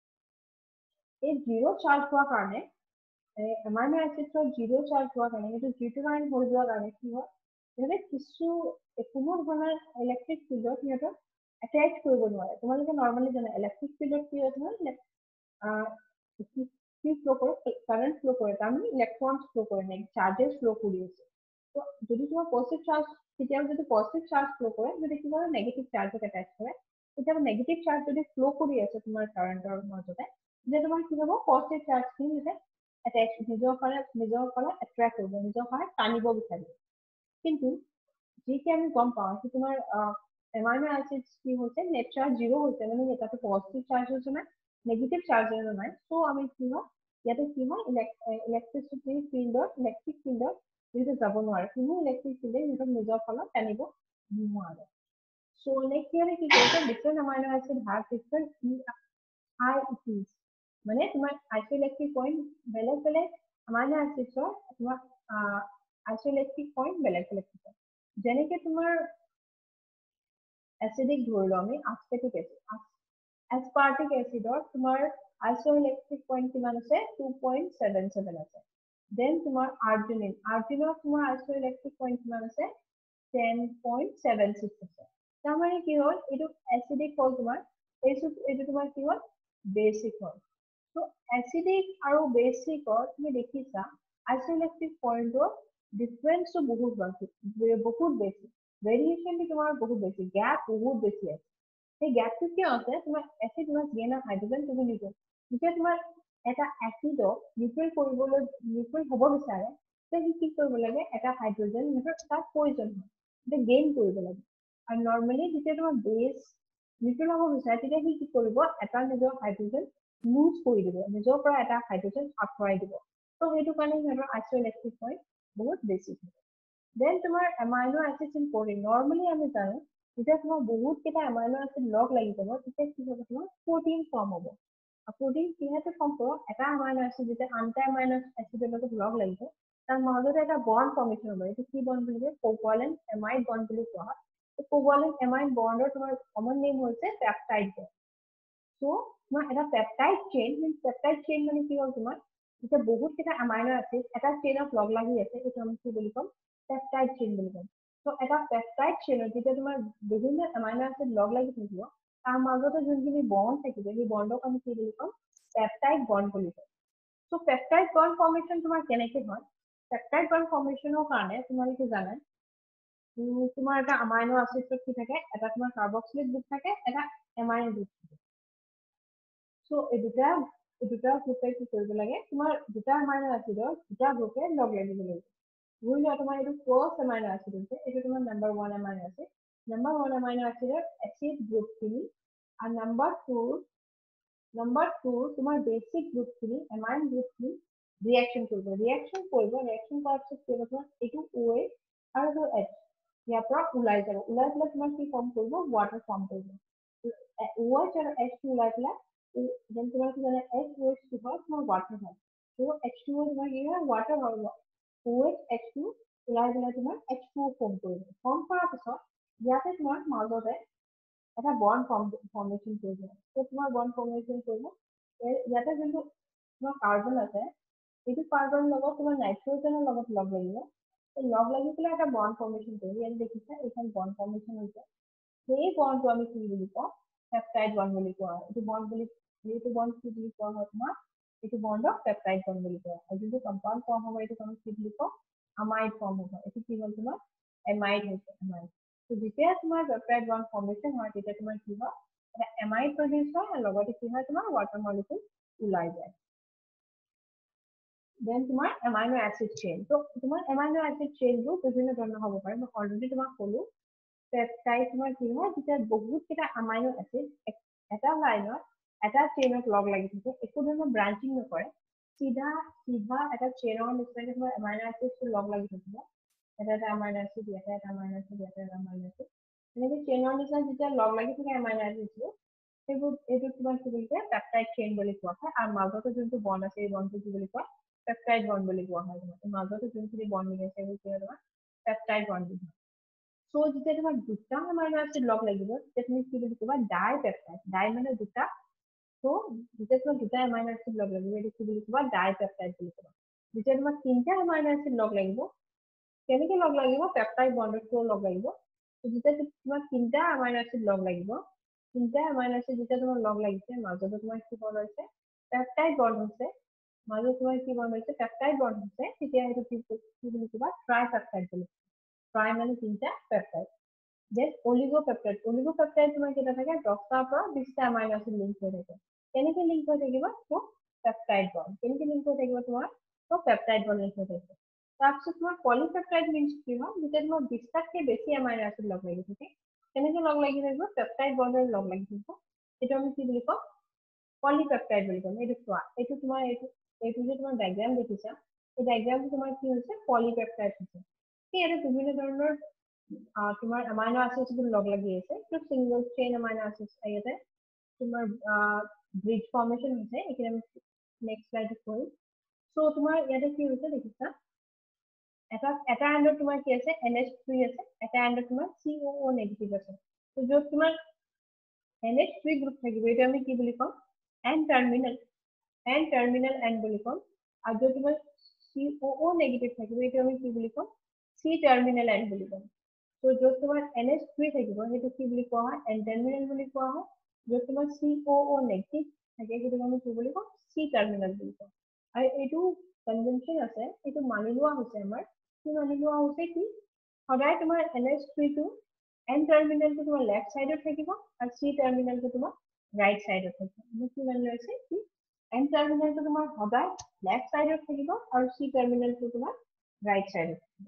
এই 0 চাৰ্জ হোৱাৰ কাৰণে এমাইনো এচিডৰ 0 চাৰ্জ হোৱাৰ কাৰণে এইটো জিটো লাইন হৈ যোৱাৰ কাৰণে কি হয় মানে কিছু কোনো ধৰণৰ ইলেক্ট্ৰিক ফিল্ডত সিহঁতৰ এটাচ কৰিব নোৱাৰে তোমালোকে নৰ্মালি জানা ইলেক্ট্ৰিক ফিল্ডত কি হয় তোমাৰ কি ফ্লো করে কারেন্ট ফ্লো করে তার মানে ইলেকট্রন ফ্লো করে না চার্জেস ফ্লো করিয়েছে তো যদি তোমার পজিটিভ চার্জ তেতিয়াও যদি পজিটিভ চার্জ ফ্লো করে যদি কি করে নেগেটিভ চার্জক অ্যাটাচ করে তেতিয়া নেগেটিভ চার্জ যদি ফ্লো কৰি আছে তোমাৰ কারেন্টৰ মাজতে যে তোমাৰ কি হ'ব পজিটিভ চার্জ খিনি যে অ্যাটাচ নিজৰ ফালে এট্ৰাক্ট কৰিব নিজৰ ফালে টানিব বিচাৰিব কিন্তু যিকে আমি গম পাওঁ কি তোমাৰ এমাইনো এচিডছ কি হৈছে নেট চাৰ্জ 0 হৈছে মানে এটাতে পজিটিভ চাৰ্জ হৈছে না নেগেটিভ চাৰ্জ নাই সো আমি কি হয় ইয়াতে কি হয় ইলেক্ট্ৰিচিটি ফিল্ডৰ ইলেক্ট্ৰিক ফিল্ডৰ যিটো যাব নোৱাৰে কোনো ইলেক্ট্ৰিক ফিল্ডে যিটো নিজৰ ফালত টানিব নোৱাৰে সো নেক্সট ইয়াৰে কি কৰিছে different amino acid have different IEPs মানে তোমাৰ আইসোইলেক্ট্ৰিক পইণ্ট বেলেগ বেলেগ এমাইনো এচিডৰ তোমাৰ আইসোইলেক্ট্ৰিক পইণ্ট বেলেগ বেলেগ থাকে যেনেকে তোমাৰ এসিডিক ধৰি লওঁ আমি আসপেটিক এসিড aspartic এসিডৰ তোমাৰ আইসোইলেক্ট্ৰিক পইণ্ট কিমান আছে 2.77 আছে দেন তোমাৰ আৰ্জিনৰ তোমাৰ আইসোইলেক্ট্ৰিক পইণ্ট কিমান আছে 10.76 আছে তাৰমানে কি হ'ল এইটো এসিডিক হ'ল তোমাৰ এইটো তোমাৰ কি হ'ল বেসিক হ'ল তো এসিডিক আৰু বেসিকৰ তুমি দেখিছা আইসোইলেক্ট্ৰিক পইণ্টৰ ডিফাৰেন্সটো বহুত বেছি ভেৰিয়েশনটো তোমাৰ বহুত বেছি গ্যাপ বহুত বেছি আছে সেই গ্যাপটো কিয় আছে তোমাৰ এসিড তোমাক দিয়ে না হাইড্ৰোজেন তুমি নিদিয়ে যেতিয়া তোমাৰ এটা এসিডক নিউট্ৰেল হ'ব বিচাৰে তেতিয়া কি কৰিব লাগে এটা হাইড্ৰোজেন তাক প্ৰয়োজন হয় এটা গেইন কৰিব লাগে আৰু নৰ্মেলি যেতিয়া তোমাৰ বেছ নিউট্ৰেল হ'ব বিচাৰে তেতিয়া কি কৰিব এটা নিজৰ হাইড্ৰোজেন লুজ কৰি দিব নিজৰ পৰা এটা হাইড্ৰোজেন আঁতৰাই দিব তো সেইটো কাৰণে সিহঁতৰ আইসোইলেক্ট্ৰিক পইণ্ট বহুত বেছি থাকে দেন তোমাৰ amino acids in protein normally আমি জানো যেতিয়া তোমাৰ বহুত কেইটা এমাইনো এচিড লগ লাগি যাব তেতিয়া কি হ'ব তোমাৰ প্ৰটিন ফৰ্ম হ'ব আৰু প্ৰটিন কিহেতু ফৰ্ম হ'ব এটা এমাইনো এচিড যেতিয়া আনটা এমাইনো এচিডৰ লগত লগ লাগিব তাৰ মাজতে এটা বন্ড ফৰ্মেশ্যন হ'ব এইটো কি বন্ড বুলি কয় কোভালেণ্ট এমাইড বন্ড বুলি কোৱা হয় কোভালেণ্ট এমাইড বন্ডৰ তোমাৰ কমন নেম হৈছে পেপটাইড বন্ড সো তোমাৰ এটা পেপটাইড চেইন মানে কি হ'ল তোমাৰ যেতিয়া বহুত কেইটা এমাইনো এচিড এটা চেইনত লগ লাগি আছে এইটো আমি কি বুলি ক'ম পেপটাইড চেইন বুলি ক'ম তো এটা পেপটাইড চেইনত যেতিয়া তোমাৰ বিভিন্ন এমাইনো এচিড লগ লাগি থাকিব তাৰ মাজতে যোনখিনি বন্ড থাকিব সেই বন্ডক আমি কি বুলি ক'ম পেপটাইড বন্ড বুলি ক'ম তো পেপটাইড বন্ড ফৰ্মেশ্যন তোমাৰ কেনেকে হয় পেপটাইড বন্ড ফৰ্মেশ্যনৰ কাৰণে তোমালোকে জানা তোমাৰ এটা এমাইনো এচিডত কি থাকে এটা তোমাৰ কাৰ্বক্সিলিক গ্ৰুপ থাকে এটা এমাইনো গ্ৰুপ থাকে সো এই দুটা গ্ৰুপে কি কৰিব লাগে তোমাৰ দুটা এমাইনো এচিডৰ দুটা গ্ৰুপে লগ লাগিব লাগিব ধৰি লোৱা তোমাৰ এইটো ফাৰ্ষ্ট এমাইনো এচিড হৈছে এইটো তোমাৰ number 1 amino acid number 1 amino এচিডৰ এচিড গ্ৰুপখিনি আৰু নাম্বাৰ 2 তোমাৰ বেসিক গ্ৰুপখিনি এমাইন গ্ৰুপখিনি ৰিএকচন কৰাৰ পিছত কি হ'ব তোমাৰ এইটো OH আৰু এইটো H ইয়াৰ পৰা ওলাই যাব ওলাই পেলাই তোমাৰ কি ফৰ্ম কৰিব ৱাটাৰ ফৰ্ম কৰিব OH আৰু H ওলাই পেলাই দেন তোমাৰ কি জানা SOH কি হয় তোমাৰ ৱাটাৰ হয় তো H2O তোমাৰ কি হয় ৱাটাৰ হয় OH H2 ওলাই পেলাই তোমাৰ H2O ফৰ্ম কৰিব ফৰ্ম কৰাৰ পিছত ইয়াতে তোমাৰ মাজতে এটা বন্ড ফৰ্মেশ্যন কৰিব তো তোমাৰ বন্ড ফৰ্মেশ্যন কৰিব ইয়াতে যোনটো তোমাৰ কাৰ্বন আছে এইটো কাৰ্বন লগত তোমাৰ নাইট্ৰজেনৰ লগত লগ লাগিব লগ লাগি পেলাই এটা বন্ড ফৰ্মেশ্যন কৰিব ইয়াত দেখিছা এইখন বন্ড ফৰ্মেশ্যন হৈছে সেই বন্ডটো আমি কি বুলি কওঁ পেপটাইড বন্ড বুলি কোৱা হয় এইটো বন্ড কি বুলি কোৱা হয় তোমাৰ এইটো বন্ডক পেপটাইড বন্ড বুলি কোৱা হয় যোনটো কম্পাউণ্ড ফৰ্ম হ'ব এইটো আমি কি বুলি কওঁ amide form হ'ব এইটো কি হ'ল তোমাৰ amide হৈছে amide তো যেতিয়া তোমাৰ পেপটাইড বন্ড ফৰ্মেশ্যন হয় তেতিয়া তোমাৰ কি হয় এটা amide প্ৰডিউচ হয় আৰু লগতে কি হয় তোমাৰ ৱাটাৰ মলিকুল ওলাই যায় দেন তোমাৰ এমাইনো এচিড চেইন তো তোমাৰ এমাইনো এচিড চেইনবোৰ বিভিন্ন ধৰণৰ হ'ব পাৰে মই অলৰেডি তোমাক ক'লো পেপটাইড তোমাৰ কি হয় যেতিয়া বহুত কেইটা এমাইনো এচিড এটা লাইনত এটা চেইনত লগ লাগি থাকে একো ধৰণৰ ব্ৰাঞ্চিং নকৰে চিধা এটা চেইনৰ নিচিনাকে তোমাৰ এমাইনো এচিডটো লগ লাগি থাকিব এটা এমাইনো এচিড এটা এমাইনো এচিড এটা এমাইনো এচিড এনেকৈ চেইনৰ নিচিনা যেতিয়া লগ লাগি থাকে এমাইনো এচিডটো এইটো তোমাৰ কি বুলি কয় পেপটাইড চেইন বুলি কোৱা হয় আৰু মাজতে যোনটো বন্ড আছে এই বন্ডটো কি বুলি কয় পেপটাইড বন্ড বুলি কোৱা হয় মাজতে যোনখিনি বন্ড মিলাইছে সেইবোৰ কি হয় তোমাৰ পেপটাইড বন্ড বুলি কয় সো যেতিয়া তোমাৰ দুটা এমাইনো এচিড লগ লাগিব তেতিয়া তুমি কি বুলি ক'বা ডাই পেপটাইড ডাই মানে দুটা সো যেতিয়া তোমাৰ দুটা এমাইনো এচিড লগ লাগিব এইটো কি বুলি ক'বা ডাই পেপটাইড বুলি ক'বা যেতিয়া তোমাৰ তিনটা এমাইনো এচিড লগ লাগিব কেনেকৈ লগ লাগিব পেপটাইড বন্ডৰ থ্ৰু লগ লাগিব যেতিয়া তোমাৰ তিনটা এমাইনো এচিড লগ লাগিব তিনটা এমাইনো এচিড যেতিয়া তোমাৰ লগ লাগিছে মাজতে তোমাৰ কি বন্ড হৈছে পেপটাইড বন্ড হৈছে মাজত তোমাৰ কি বন্ড হৈছে পেপটাইড বন্ড হৈছে তেতিয়া এইটো কি বুলি ক'বা ট্রাই পেপটাইড বুলি ট্রাই মানে তিনটা পেপটাইড দেন অলিগোপেপটাইড তোমাৰ কেইটা থাকে 10টাৰ পৰা 20টা এমাইনো এচিড লিংক হৈ থাকে কেনেকৈ লিংক হৈ থাকিব তো পেপটাইড বন্ড কেনেকৈ লিংক হৈ থাকিব তোমাৰ তো পেপটাইড বন্ড লিংক হৈ থাকিব তাৰপিছত তোমাৰ পলিপেপটাইড মিন্স কি হয় যেতিয়া তোমাৰ 20টাতকৈ বেছি এমাইনো এচিড লগ লাগি থাকে কেনেকৈ লগ লাগি থাকিব পেপটাইড বন্ডৰ লগ লাগি থাকিব এইটো আমি কি বুলি কওঁ পলিপেপটাইড বুলি কওঁ এইটো চোৱা এইটো তোমাৰ এইটো যে তোমাৰ ডায়াগ্ৰাম দেখিছা এই ডায়াগ্ৰামটো তোমাৰ কি হৈছে পলিপেপটাইড হৈছে ইয়াতে বিভিন্ন ধৰণৰ তোমাৰ এমাইনো এচিডবোৰ লগ লাগি আছে তো সিঙ্গল চেইন এমাইনো এচিড ইয়াতে তোমাৰ ব্ৰিজ ফৰ্মেশন হৈছে এইখিনি আমি নেক্সট স্লাইডত কৰিম সো তোমাৰ ইয়াতে কি হৈছে দেখিছা এটা এন্ডত তোমাৰ কি আছে NH3 আছে এটা এন্ডত তোমাৰ COO নেগেটিভ আছে তো য'ত তোমাৰ NH3 গ্ৰুপ থাকিব এটা আমি কি বুলি কওঁ N টাৰ্মিনেল N বুলি কওঁ আৰু য'ত তোমাৰ COO নেগেটিভ থাকিব এটা আমি কি বুলি কওঁ C টাৰ্মিনেল N বুলি কওঁ তো য'ত তোমাৰ NH3 থাকিব সেইটো কি বুলি কোৱা হয় N টাৰ্মিনেল বুলি কোৱা হয় য'ত তোমাৰ COO নেগেটিভ থাকে সেইটো আমি কি বুলি কওঁ C টাৰ্মিনেল বুলি কওঁ আৰু এইটো কনভেনশন আছে এইটো মানি লোৱা হৈছে আমাৰ কি মানি লোৱা হৈছে কি সদায় তোমাৰ NH3 টো N টাৰ্মিনেলটো তোমাৰ লেফট সাইডত থাকিব আৰু C টাৰ্মিনেলটো তোমাৰ ৰাইট সাইডত থাকিব আমি কি মানি লৈছে কি N টাৰ্মিনেলটো তোমাৰ সদায় লেফট সাইডত থাকিব আৰু C টাৰ্মিনেলটো তোমাৰ ৰাইট সাইডত থাকিব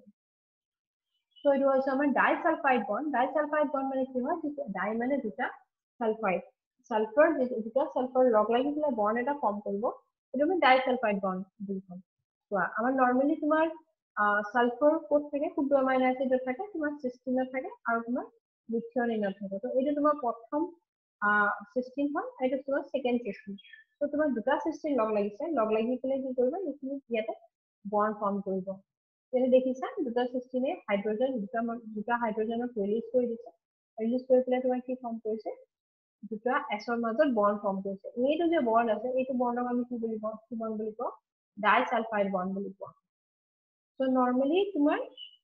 সো এইটো হৈছে আমাৰ ডাইসালফাইড বন্ড মানে কি হয় ডাই মানে দুটা সালফাইড সালফাৰ দুটা সালফাৰ লগ লাগি পেলাই বন্ড এটা ফৰ্ম কৰিব এইটো আমি ডাইসালফাইড বন্ড বুলি কওঁ চোৱা আমাৰ নৰ্মেলি তোমাৰ সালফাৰ ক'ত থাকে শুদ্ধ এমাইনো এচিডত থাকে তোমাৰ সিস্টিনত থাকে আৰু তোমাৰ মিথিয়নিনত থাকে তো এইটো তোমাৰ প্ৰথম সিস্টিন হয় এইটো তোমাৰ সেকেন্ড সিস্টিন তো তোমাৰ দুটা সিস্টিন লগ লাগিছে লগ লাগি পেলাই কি কৰিব এইখিনি ইয়াতে বন্ড ফৰ্ম কৰিব যেনে দেখিছা দুটা সিস্টিনে হাইড্ৰোজেন দুটা হাইড্ৰোজেনক ৰিলিজ কৰি দিছে ৰিলিজ কৰি পেলাই তোমাৰ কি ফৰ্ম কৰিছে দুটা এছৰ মাজত বন্ড ফৰ্ম কৰিছে এইটো যে বন্ড আছে এইটো বন্ডক আমি কি বুলি কওঁ কি বন্ড বুলি কওঁ ডাইসালফাইড বন্ড বুলি কোৱা সো নৰ্মেলি তোমাৰ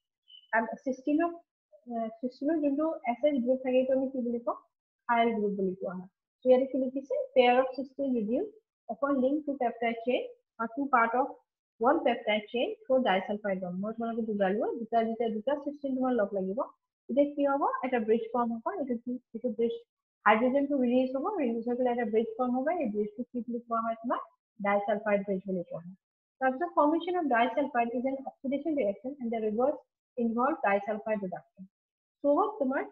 সিস্টিনৰ যোনটো এসএস গ্ৰুপ থাকে এইটো আমি কি বুলি কওঁ আইল গ্ৰুপ বুলি কোৱা হয় সো ইয়াতে কি লিখিছে pair of cystine reduce upon link to peptide chain are two part of one peptide chain for disulfide bond মই তোমালোকে বুজালো দুটা সিস্টিন তোমাৰ লগ লাগিব এতিয়া কি হ'ব এটা ব্ৰিজ ফৰ্ম হ'ব এইটো ব্ৰিজ হাইড্ৰোজেনটো ৰিলিজ হ'ব ৰিলিজ হৈ পেলাই এটা ব্ৰিজ ফৰ্ম হ'ব এই ব্ৰিজটো কি বুলি কোৱা হয় তোমাৰ ডাইসালফাইড ব্ৰিজ বুলি কোৱা হয় তাৰপিছত formation of disulfide is an oxidation reaction and the reverse involves disulfide reduction so তোমাৰ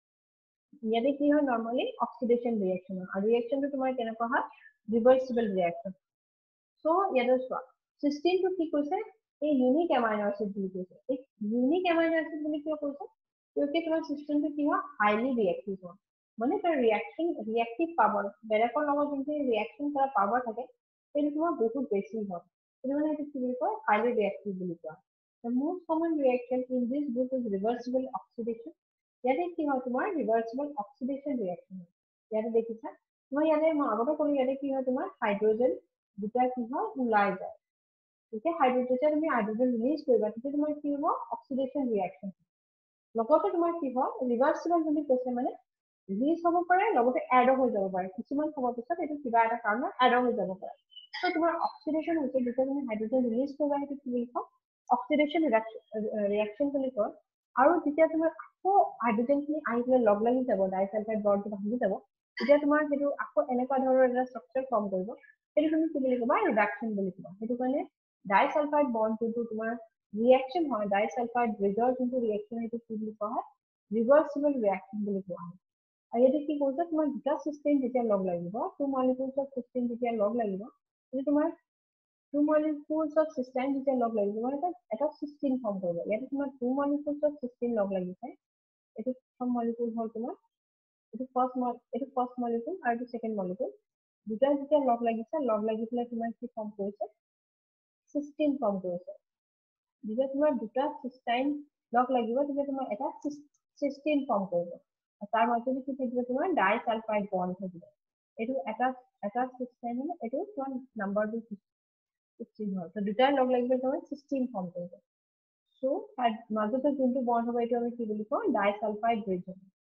ইয়াতে কি হয় নৰ্মালি অক্সিডেশন ৰিএকশন আৰু ৰিএকশনটো তোমাৰ কেনেকুৱা হয় ৰিভাৰ্সিবল ৰিএকশন সো ইয়াতে চোৱা সিস্টিনটো কি কৈছে এই ইউনিক এমাইনো এসিড বুলি কৈছে এই ইউনিক এমাইনো এসিড বুলি কিয় কৈছে কিয়কি তোমাৰ সিস্টিনটো কি হয় হাইলি ৰিএক্টিভ হয় মানে তাৰ ৰিএক্টিভ পাৱাৰ বেলেগৰ লগত যোনটো ৰিএকশন কৰা পাৱাৰ থাকে সেইটো তোমাৰ বহুত বেছি হয় সেইটো মানে এইটো কি বুলি কয় হাইলি ৰিএক্টিভ বুলি কোৱা the most common reaction in this group is reversible oxidation ইয়াতে কি হয় তোমাৰ ৰিভাৰ্সিবল অক্সিডেশন ৰিএকশন ইয়াতে দেখিছা মই ইয়াতে আগতে ক'লো ইয়াতে কি হয় তোমাৰ হাইড্ৰোজেন দুটা কি হয় ওলাই যায় যেতিয়া তুমি হাইড্ৰোজেন ৰিলিজ কৰিবা তেতিয়া তোমাৰ কি হ'ব অক্সিডেশন ৰিএকশন লগতে তোমাৰ কি হয় ৰিভাৰ্সিবল বুলি কৈছে মানে ৰিলিজ হ'ব পাৰে লগতে এড হৈ যাব পাৰে কিছুমান সময়ৰ পিছত এইটো কিবা এটা কাৰণত এড হৈ যাব পাৰে তো তোমাৰ অক্সিডেশন হৈছে যেতিয়া তুমি হাইড্ৰোজেন ৰিলিজ কৰিবা সেইটো কি বুলি কয় অক্সিডেশন ৰিএকশন বুলি কয় আৰু যেতিয়া তোমাৰ আকৌ হাইড্ৰোজেনখিনি আহি পেলাই লগ লাগি যাব ডাইসালফাইড বন্ডটো ভাঙি যাব তেতিয়া তোমাৰ সেইটো আকৌ এনেকুৱা ধৰণৰ এটা ষ্ট্ৰাকচাৰ ফৰ্ম কৰিব সেইটো তুমি কি বুলি ক'বা ৰিডাকশন বুলি ক'বা সেইটো কাৰণে ডাইসালফাইড বন্ড যোনটো তোমাৰ ৰিএকশন হয় ডাইসালফাইড ব্ৰিজৰ যোনটো ৰিএকশন সেইটো কি বুলি কোৱা হয় ৰিভাৰ্সিবল ৰিএকশন বুলি কোৱা হয় আৰু ইয়াতে কি কৈছে তোমাৰ দুটা সিস্টিন যেতিয়া লগ লাগিব টু মলিকিউলছ অফ সিস্টিন যেতিয়া লগ লাগিব সেইটো তোমাৰ টু মলিকিউলছ অফ সিস্টাইন যেতিয়া লগ লাগিব মানে এটা সিস্টিন ফৰ্ম কৰিব ইয়াতে তোমাৰ টু মলিকিউলছ অফ সিস্টিন লগ লাগিছে এইটো প্ৰথম মলিকিউল হ'ল তোমাৰ ফাৰ্ষ্ট মলিকুল আৰু ছেকেণ্ড মলিকুল দুটা যেতিয়া লগ লাগি পেলাই তোমাৰ কি ফৰ্ম কৰিছে সিস্টিন ফৰ্ম কৰিছে যেতিয়া তোমাৰ দুটা সিস্টাইন লগ লাগিব তেতিয়া তোমাৰ এটা সিস্টিন ফৰ্ম কৰিব তাৰ মাজতে কি থাকিব তোমাৰ ডাইসালফাইড বন্ড থাকিব এইটো এটা সিস্টাইন মানে এইটো তোমাৰ নাম্বাৰটো 16 হয় তো দুটাই লগ লাগিব তোমাৰ সিস্টিন ফৰ্ম কৰিব so তাৰ মাজতে যোনটো বন্ড হ'ব এইটো আমি কি বুলি কওঁ ডাইসালফাইড ব্ৰিজ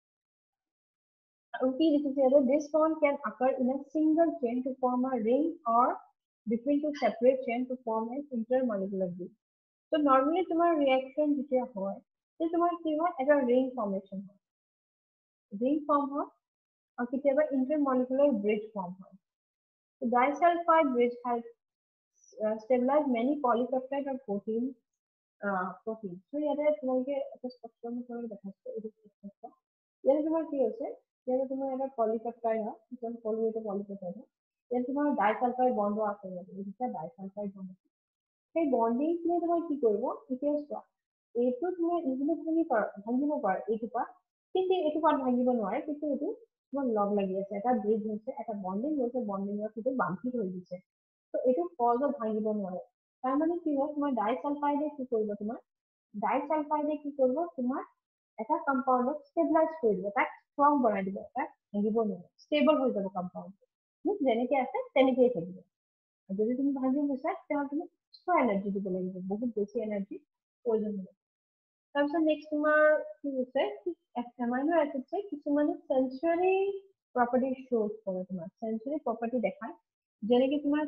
কি লিখিছে যে this bond can occur in a single chain to form a ring or between two separate chain to form an intermolecular group so normally তোমাৰ reaction যেতিয়া হয় যে তোমাৰ কি হয় এটা ring formation হয় ring form হয় আৰু কেতিয়াবা intermolecular bridge form হয় so disulfide bridge has stabilized many polypeptide or protein protein so ইয়াতে তোমালোকে এটা স্পষ্টকৈ তোমালোকে দেখাইছে এইটো স্পষ্ট ইয়াতে তোমাৰ কি হৈছে ইয়াতে তোমাৰ এটা পলিপেপটাইড হয় কিছুমান পলি এটা পলিপেপটাইড হয় ইয়াতে তোমাৰ ডাইসালফাইড বন্ড আছে ইয়াতে এই দুটা ডাইসালফাইড বন্ড আছে সেই বন্ডিং খিনি তোমাৰ কি কৰিব এতিয়া চোৱা এইটো তোমাৰ ইজিলি ভাঙিব পাৰা এইটো পা কিন্তু এইটো পাত ভাঙিব নোৱাৰে কিন্তু এইটো তোমাৰ লগ লাগি আছে এটা ব্ৰিজ হৈছে এটা বন্ডিং হৈছে বন্ডিঙৰ সেইটো বান্ধি থৈ দিছে তো এইটো সহজত ভাঙিব নোৱাৰে তাৰ মানে কি হয় তোমাৰ ডাইসালফাইডে কি কৰিব তোমাৰ ডাইসালফাইডে কি কৰিব তোমাৰ এটা কম্পাউণ্ডক ষ্টেবিলাইজ কৰি দিব তাক ষ্ট্ৰং বনাই দিব তাক ভাঙিব নোৱাৰে ষ্টেবল হৈ যাব কম্পাউণ্ডটো যেনেকে আছে তেনেকেই থাকিব যদি তুমি ভাঙিব বিচাৰা তেতিয়াহ'লে তুমি এক্সট্ৰা এনাৰ্জি দিব লাগিব বহুত বেছি এনাৰ্জি প্ৰয়োজন হ'ব তাৰপিছত নেক্সট তোমাৰ কি হৈছে এমাইনো এচিডছে কিছুমানে সেন্সৰী প্ৰপাৰ্টি শ্ব'জ কৰে তোমাৰ সেন্সৰী প্ৰপাৰ্টি দেখায় যেনেকে তোমাৰ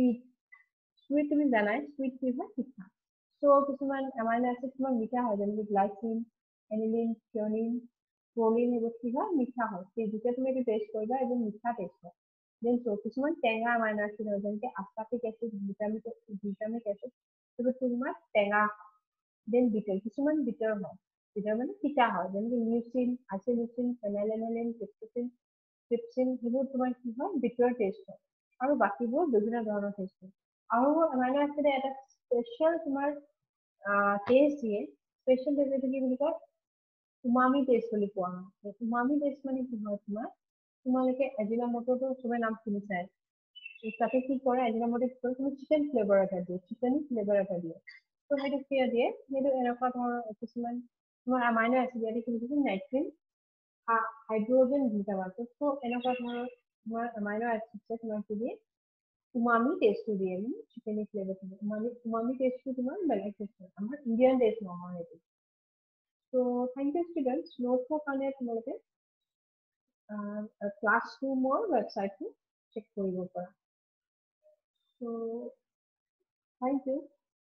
সুইট তুমি জানাই সুইট কি হয় মিঠা চ' কিছুমান এমাইনো এচিড তোমাৰ মিঠা হয় যেনেকে গ্লাইচিন এনিলিন থিয়নিন প্ৰলিন এইবোৰ কি হয় মিঠা হয় সেই যেতিয়া তুমি এইটো টেষ্ট কৰিবা এইবোৰ মিঠা টেষ্ট হয় দেন চ' কিছুমান টেঙা এমাইনো এচিড হয় যেনেকে আস্পাৰ্টিক এচিড গ্লুটামিক এচিড সেইবোৰ তোমাৰ টেঙা দেন বিটাৰ কিছুমান বিটাৰ হয় বিটাৰ মানে তিতা হয় যেনেকে লিউচিন আইচোলিউচিন ফেনাইলেনাইলিন ট্ৰিপচিন সেইবোৰ তোমাৰ কি হয় বিটাৰ টেষ্ট হয় আৰু বাকীবোৰ বিভিন্ন ধৰণৰ টেষ্ট হয় আৰু এমাইনো এচিডে এটা স্পেচিয়েল তোমাৰ টেষ্ট দিয়ে স্পেচিয়েল টেষ্ট এইটো কি বুলি কয় উমামি টেষ্ট বুলি কোৱা হয় উমামি টেষ্ট মানে কি হয় তোমাৰ তোমালোকে এজিনামোটোটো চবে নাম শুনিছাই তাতে কি কৰে এজিনামোটো কি কৰে তুমি চিকেন ফ্লেভাৰ এটা দিয়ে চিকেন ফ্লেভাৰ এটা দিয়ে তো সেইটো কিয় দিয়ে সেইটো এনেকুৱা ধৰণৰ কিছুমান তোমাৰ এমাইনো এচিড ইয়াতে কি লিখিছে নাইট্ৰিন হাইড্ৰজেন গ্লুটামাট তো এনেকুৱা ধৰণৰ তোমাৰ এমাইনো এচিডছে তোমাৰ কি দিয়ে উমামি টেষ্টটো দিয়ে চিকেন ফ্লেভাৰটো উমামি টেষ্টটো তোমাৰ বেলেগ টেষ্ট হয় আমাৰ ইণ্ডিয়ান টেষ্ট নহয় এইটো So thank you students. Note for কাৰণে তোমালোকে classroom website check কৰিব পাৰা. So thank you.